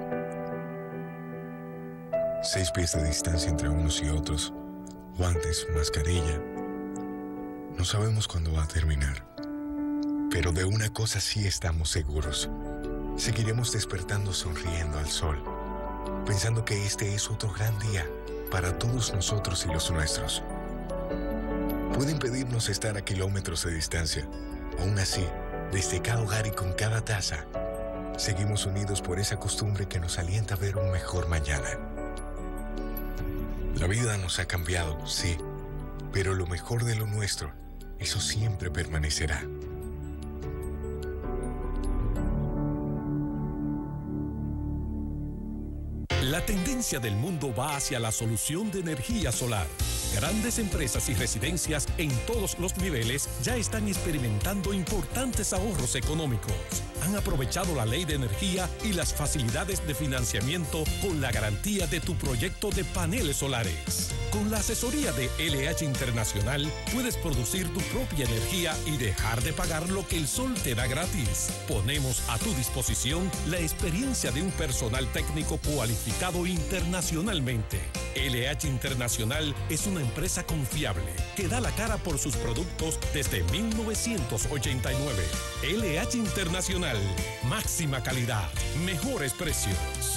Seis pies de distancia entre unos y otros, guantes, mascarilla. No sabemos cuándo va a terminar, pero de una cosa sí estamos seguros. Seguiremos despertando sonriendo al sol, pensando que este es otro gran día para todos nosotros y los nuestros. Puede impedirnos estar a kilómetros de distancia. Aún así, Desde cada hogar y con cada taza, seguimos unidos por esa costumbre que nos alienta a ver un mejor mañana. La vida nos ha cambiado, sí, pero lo mejor de lo nuestro, eso siempre permanecerá. La tendencia del mundo va hacia la solución de energía solar. Grandes empresas y residencias en todos los niveles ya están experimentando importantes ahorros económicos. Han aprovechado la ley de energía y las facilidades de financiamiento con la garantía de tu proyecto de paneles solares. Con la asesoría de L H Internacional puedes producir tu propia energía y dejar de pagar lo que el sol te da gratis. Ponemos a tu disposición la experiencia de un personal técnico cualificado internacionalmente. L H Internacional es una empresa confiable que da la cara por sus productos desde mil novecientos ochenta y nueve. L H Internacional, máxima calidad, mejores precios.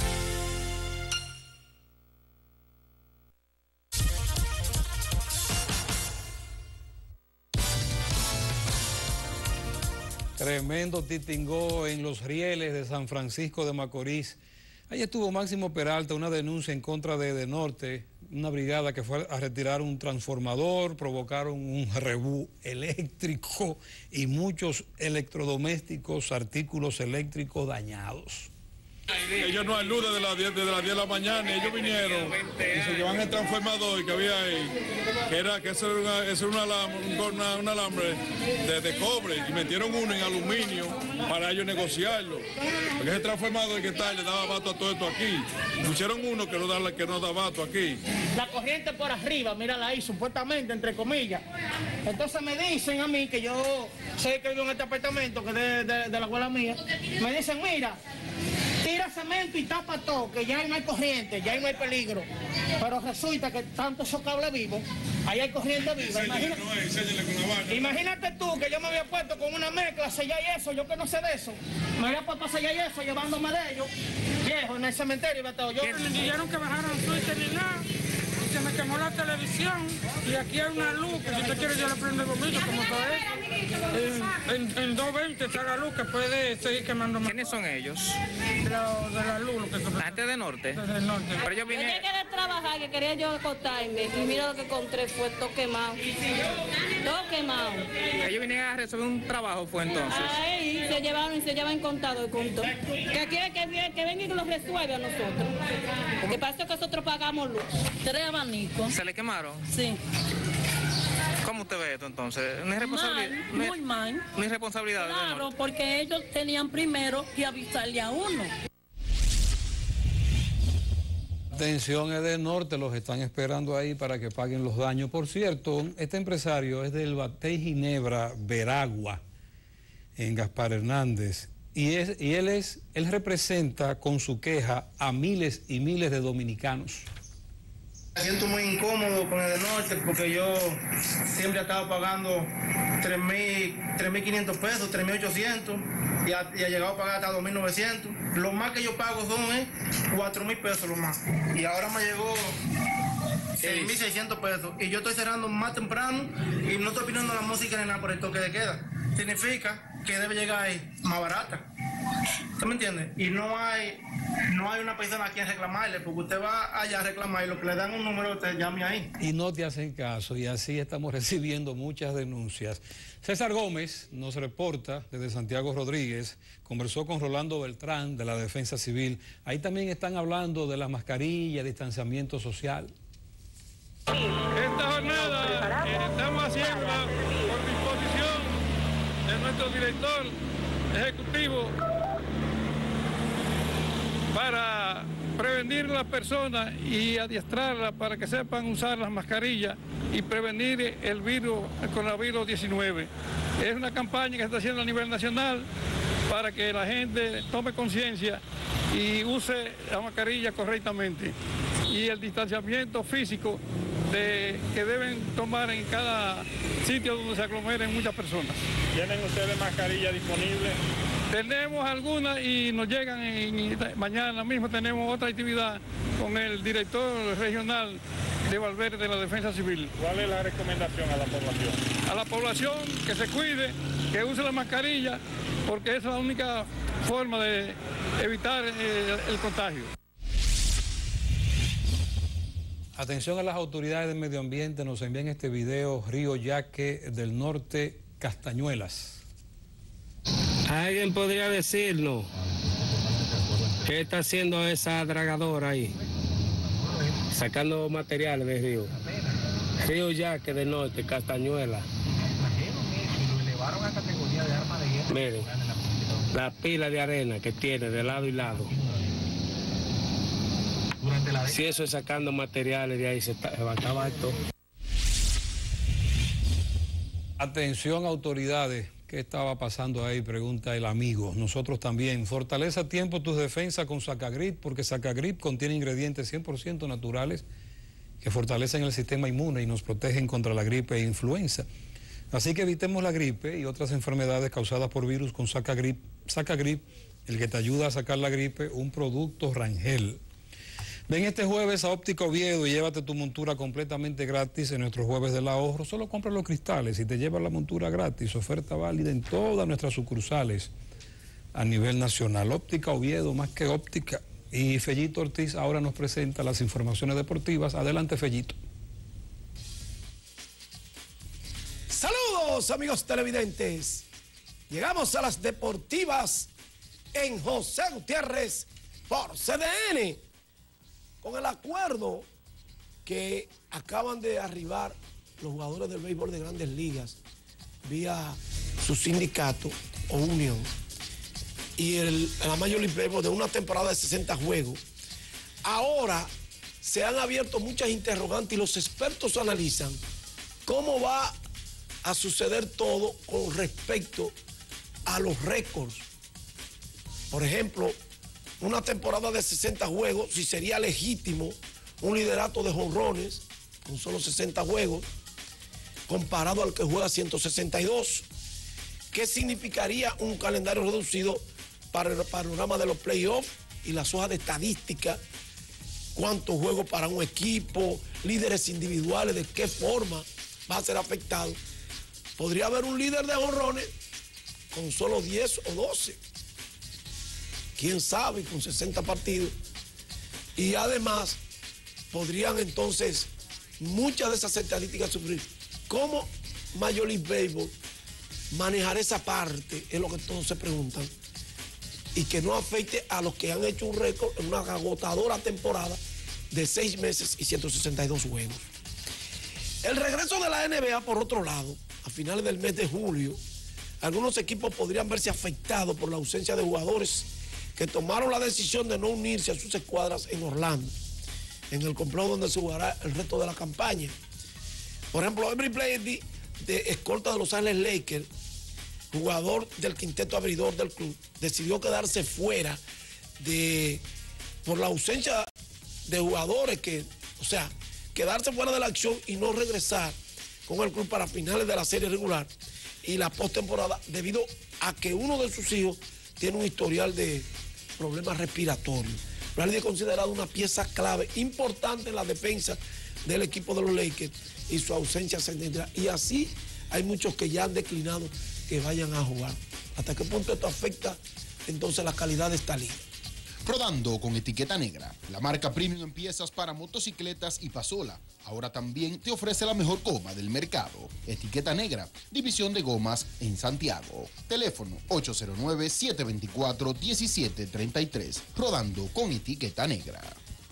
Tremendo titingó en los rieles de San Francisco de Macorís. Ahí estuvo Máximo Peralta, una denuncia en contra de Edenorte, una brigada que fue a retirar un transformador, provocaron un rebú eléctrico y muchos electrodomésticos, artículos eléctricos dañados. Ellos nos aludan de las diez de las diez de la mañana, ellos vinieron y se llevan el transformador que había ahí, que era que eso era, una, eso era un, alambre, una, un alambre de, de cobre, y metieron uno en aluminio para ellos negociarlo. Porque ese transformador que está le daba vato a todo esto aquí. Pusieron uno que no da, que no da vato aquí. La corriente por arriba, mírala ahí, supuestamente, entre comillas. Entonces me dicen a mí, que yo sé que vivo en este apartamento, que es de, de, de la abuela mía, me dicen, mira, tira cemento y tapa todo, que ya ahí no hay corriente, ya ahí no hay peligro. Pero resulta que tanto esos cables vivos, ahí hay corriente viva. Imagínate, no, imagínate tú que yo me había puesto con una mezcla, sellar y eso, yo que no sé de eso. Me había puesto a sellar y eso, llevándome de ellos, viejo, en el cementerio y todo. Yo me dijeron que bajaron Twitter ni nada. Se me quemó la televisión y aquí hay una luz que si usted quiere yo le prendo el bombillo como todo eso. En, en, en doscientos veinte está la luz que puede seguir quemando más. ¿Quiénes son ellos? De la, de la luz. Lo que la gente del norte. Desde el norte. Pero yo vine... Yo llegué de trabajar, que quería yo acostarme y mira lo que encontré, fue todo quemado. Todo quemado. Ellos vinieron a resolver un trabajo, fue entonces. Ahí se llevaron y se llevan contado y contó. Que quiere que, que venga y nos resuelva a nosotros. Que pasa que nosotros pagamos luz. Tres abanicos. ¿Se le quemaron? Sí. ¿Cómo usted ve esto entonces? ¿No es responsabilidad? Mal, muy mal. ¿No es responsabilidad? Claro, porque ellos tenían primero que avisarle a uno. Atención, Edenorte, los están esperando ahí para que paguen los daños. Por cierto, este empresario es del Batey Ginebra, Veragua, en Gaspar Hernández. Y, es, y él, es, él representa con su queja a miles y miles de dominicanos. Me siento muy incómodo con Edenorte porque yo siempre he estado pagando tres mil quinientos pesos, tres mil ochocientos y ha, y ha llegado a pagar hasta dos mil novecientos. Lo más que yo pago son eh, cuatro mil pesos lo más. Y ahora me llegó seis mil seiscientos pesos y yo estoy cerrando más temprano y no estoy pidiendo la música ni nada por el toque de queda. Significa que debe llegar ahí más barata. ¿Usted me entiende? Y no hay no hay una persona a quien reclamarle, porque usted va allá a reclamar y lo que le dan un número, usted llame ahí. Y no te hacen caso, y así estamos recibiendo muchas denuncias. César Gómez nos reporta desde Santiago Rodríguez, conversó con Rolando Beltrán de la Defensa Civil. Ahí también están hablando de las mascarillas, distanciamiento social. Esta jornada eh, estamos haciéndola por disposición de nuestro director ejecutivo para prevenir a las personas y adiestrarlas para que sepan usar las mascarillas y prevenir el virus, el coronavirus diecinueve. Es una campaña que se está haciendo a nivel nacional para que la gente tome conciencia y use la mascarilla correctamente. Y el distanciamiento físico de, que deben tomar en cada sitio donde se aglomeren muchas personas. ¿Tienen ustedes mascarilla disponible? Tenemos algunas y nos llegan en, mañana mismo tenemos otra actividad con el director regional de Valverde de la Defensa Civil. ¿Cuál es la recomendación a la población? A la población que se cuide, que use la mascarilla, porque esa es la única forma de evitar eh, el contagio. Atención a las autoridades del medio ambiente, nos envían este video, Río Yaque del Norte, Castañuelas. ¿Alguien podría decirnos qué está haciendo esa dragadora ahí? Sacando materiales del río. Río Yaque del Norte, Castañuelas. Miren, la pila de arena que tiene de lado y lado. Si eso es sacando materiales de ahí, se, está, se va a acabar todo. Atención, autoridades, ¿qué estaba pasando ahí? Pregunta el amigo. Nosotros también. Fortalece a tiempo tus defensas con Sacagrip, porque Sacagrip contiene ingredientes cien por ciento naturales que fortalecen el sistema inmune y nos protegen contra la gripe e influenza. Así que evitemos la gripe y otras enfermedades causadas por virus con Sacagrip. Sacagrip, el que te ayuda a sacar la gripe, un producto Rangel. Ven este jueves a Óptica Oviedo y llévate tu montura completamente gratis en nuestros jueves del ahorro. Solo compra los cristales y te llevas la montura gratis. Oferta válida en todas nuestras sucursales a nivel nacional. Óptica Oviedo, más que óptica. Y Fellito Ortiz ahora nos presenta las informaciones deportivas. Adelante, Fellito. Saludos, amigos televidentes. Llegamos a las deportivas en José Gutiérrez por C D N. Con el acuerdo que acaban de arribar los jugadores del béisbol de Grandes Ligas vía su sindicato o unión y el, la Major League Baseball de una temporada de sesenta juegos, ahora se han abierto muchas interrogantes y los expertos analizan cómo va a suceder todo con respecto a los récords. Por ejemplo, una temporada de sesenta juegos, si sería legítimo un liderato de jonrones con solo sesenta juegos, comparado al que juega ciento sesenta y dos. ¿Qué significaría un calendario reducido para el panorama de los playoffs y las hojas de estadística? ¿Cuántos juegos para un equipo? ¿Líderes individuales? ¿De qué forma va a ser afectado? Podría haber un líder de jonrones con solo diez o doce. Quién sabe, con sesenta partidos. Y además, podrían entonces muchas de esas estadísticas sufrir. ¿Cómo Major League Baseball manejar esa parte? Es lo que todos se preguntan. Y que no afecte a los que han hecho un récord en una agotadora temporada de seis meses y ciento sesenta y dos juegos. El regreso de la N B A, por otro lado, a finales del mes de julio, algunos equipos podrían verse afectados por la ausencia de jugadores que tomaron la decisión de no unirse a sus escuadras en Orlando, en el complejo donde se jugará el resto de la campaña. Por ejemplo, Every Bradley, de escolta de Los Ángeles Lakers, jugador del quinteto abridor del club, decidió quedarse fuera de, por la ausencia de jugadores, que, o sea, quedarse fuera de la acción y no regresar con el club para finales de la serie regular y la postemporada, debido a que uno de sus hijos tiene un historial de problemas respiratorios. Bradley es considerado una pieza clave, importante en la defensa del equipo de los Lakers, y su ausencia se tendrá. Y así hay muchos que ya han declinado que vayan a jugar. ¿Hasta qué punto esto afecta entonces la calidad de esta liga? Rodando con Etiqueta Negra, la marca premium en piezas para motocicletas y pasola. Ahora también te ofrece la mejor goma del mercado. Etiqueta Negra, división de gomas en Santiago. Teléfono ocho cero nueve, siete dos cuatro, uno siete tres tres. Rodando con Etiqueta Negra.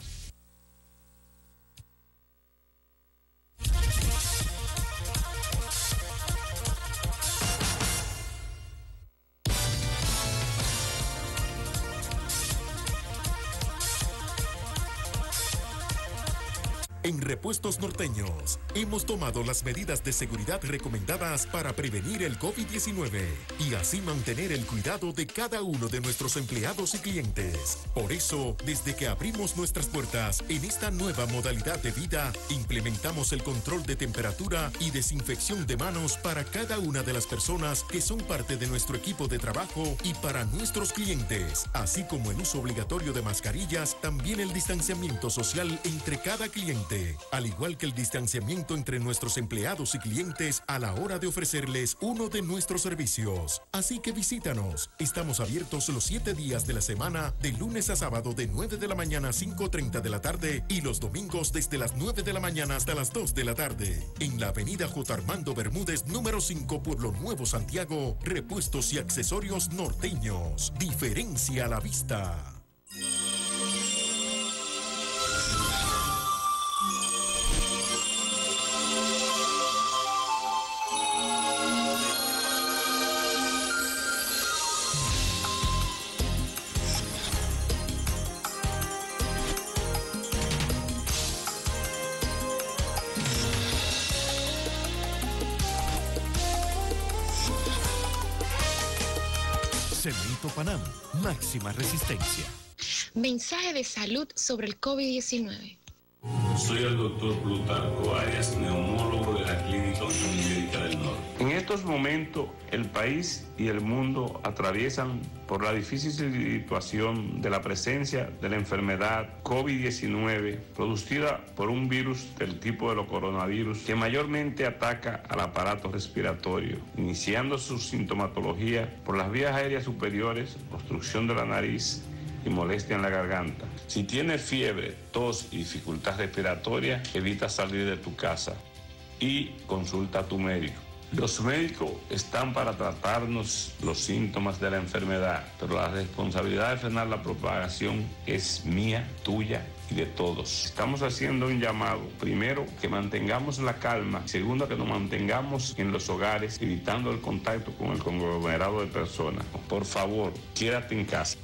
En Repuestos Norteños hemos tomado las medidas de seguridad recomendadas para prevenir el COVID diecinueve y así mantener el cuidado de cada uno de nuestros empleados y clientes. Por eso, desde que abrimos nuestras puertas en esta nueva modalidad de vida, implementamos el control de temperatura y desinfección de manos para cada una de las personas que son parte de nuestro equipo de trabajo y para nuestros clientes, así como el uso obligatorio de mascarillas, también el distanciamiento social entre cada cliente. importante, al igual que el distanciamiento entre nuestros empleados y clientes a la hora de ofrecerles uno de nuestros servicios. Así que visítanos. Estamos abiertos los siete días de la semana, de lunes a sábado de nueve de la mañana a cinco treinta de la tarde y los domingos desde las nueve de la mañana hasta las dos de la tarde. En la avenida J. Armando Bermúdez, número cinco, Pueblo Nuevo, Santiago, repuestos y accesorios norteños. Diferencia a la vista. Cemento Panam, máxima resistencia. Mensaje de salud sobre el COVID diecinueve. Soy el doctor Plutarco Arias, neumólogo de la Clínica Unión Médica del Norte. En estos momentos, el país y el mundo atraviesan por la difícil situación de la presencia de la enfermedad COVID diecinueve, producida por un virus del tipo de los coronavirus que mayormente ataca al aparato respiratorio, iniciando su sintomatología por las vías aéreas superiores, obstrucción de la nariz y molestia en la garganta. Si tienes fiebre, tos y dificultad respiratoria, evita salir de tu casa y consulta a tu médico. Los médicos están para tratarnos los síntomas de la enfermedad, pero la responsabilidad de frenar la propagación es mía, tuya y de todos. Estamos haciendo un llamado, primero, que mantengamos la calma, segundo, que nos mantengamos en los hogares, evitando el contacto con el conglomerado de personas. Por favor, quédate en casa.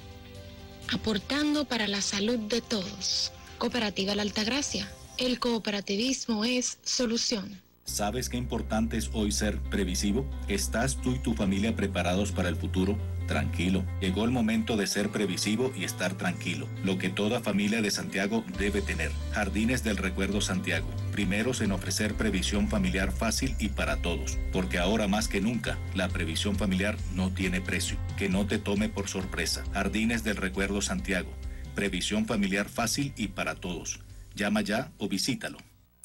Aportando para la salud de todos. Cooperativa La Altagracia. El cooperativismo es solución. ¿Sabes qué importante es hoy ser previsivo? ¿Estás tú y tu familia preparados para el futuro? Tranquilo, llegó el momento de ser previsivo y estar tranquilo. Lo que toda familia de Santiago debe tener. Jardines del Recuerdo Santiago. Primeros en ofrecer previsión familiar fácil y para todos. Porque ahora más que nunca, la previsión familiar no tiene precio. Que no te tome por sorpresa. Jardines del Recuerdo Santiago. Previsión familiar fácil y para todos. Llama ya o visítalo.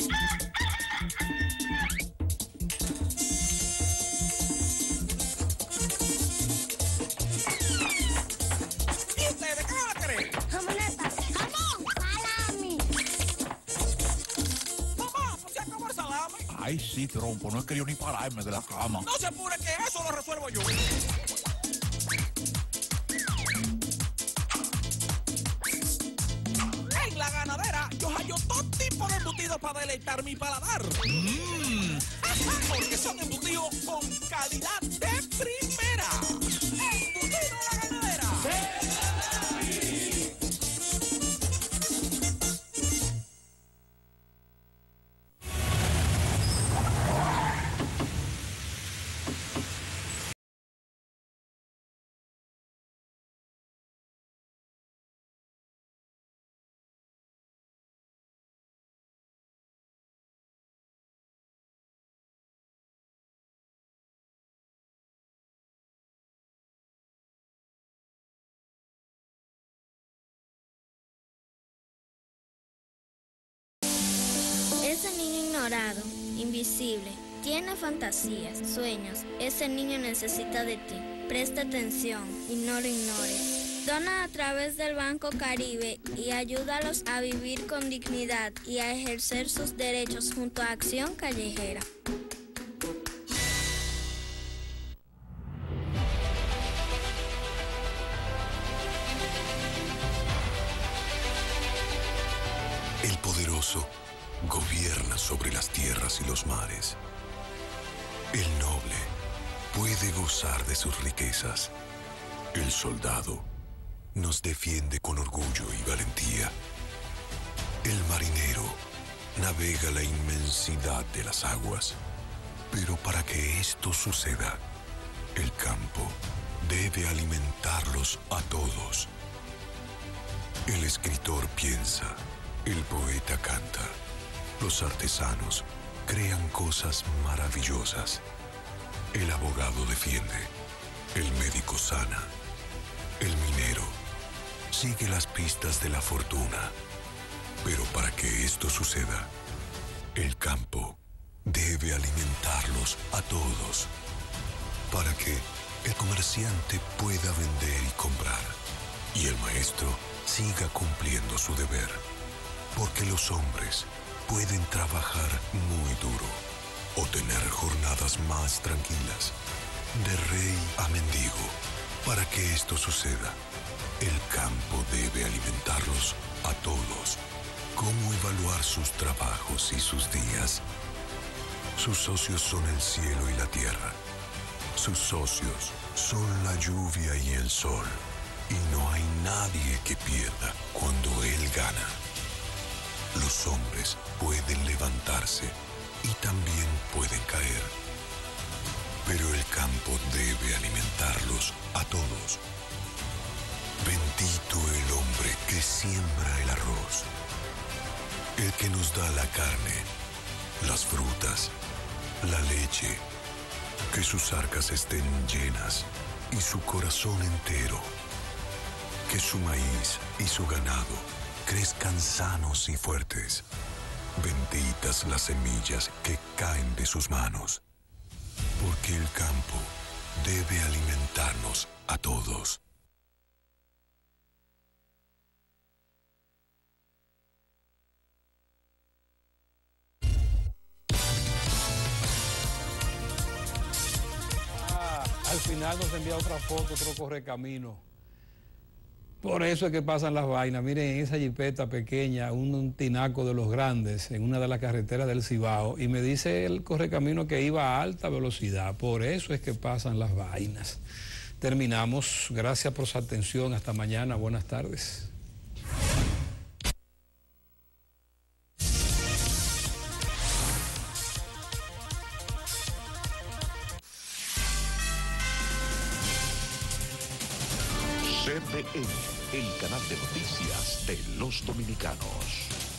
Ay, sí, trompo, no he querido ni pararme de la cama. No se apure, que eso lo resuelvo yo. En La Ganadera, yo hallo todo tipo de embutidos para deleitar mi paladar. Mm. Porque son embutidos con calidad de primera. ¡Embutido La Ganadera! ¡Sí! Ese niño ignorado, invisible, tiene fantasías, sueños. Ese niño necesita de ti. Presta atención y no lo ignores. Dona a través del Banco Caribe y ayúdalos a vivir con dignidad y a ejercer sus derechos junto a Acción Callejera. El poderoso gobierna sobre las tierras y los mares. El noble puede gozar de sus riquezas. El soldado nos defiende con orgullo y valentía. El marinero navega la inmensidad de las aguas. Pero para que esto suceda, el campo debe alimentarlos a todos. El escritor piensa, el poeta canta. Los artesanos crean cosas maravillosas. El abogado defiende. El médico sana. El minero sigue las pistas de la fortuna. Pero para que esto suceda, el campo debe alimentarlos a todos, para que el comerciante pueda vender y comprar, y el maestro siga cumpliendo su deber, porque los hombres pueden trabajar muy duro o tener jornadas más tranquilas, de rey a mendigo. Para que esto suceda, el campo debe alimentarlos a todos. ¿Cómo evaluar sus trabajos y sus días? Sus socios son el cielo y la tierra. Sus socios son la lluvia y el sol. Y no hay nadie que pierda cuando él gana. Los hombres pueden levantarse y también pueden caer. Pero el campo debe alimentarlos a todos. Bendito el hombre que siembra el arroz, el que nos da la carne, las frutas, la leche, que sus arcas estén llenas y su corazón entero, que su maíz y su ganado crezcan sanos y fuertes. Benditas las semillas que caen de sus manos, porque el campo debe alimentarnos a todos. Ah, al final nos envía otra foto, otro correcamino. Por eso es que pasan las vainas. Miren, esa jipeta pequeña, un, un tinaco de los grandes, en una de las carreteras del Cibao, y me dice el correcamino que iba a alta velocidad. Por eso es que pasan las vainas. Terminamos. Gracias por su atención. Hasta mañana. Buenas tardes. C D N, el canal de noticias de los dominicanos.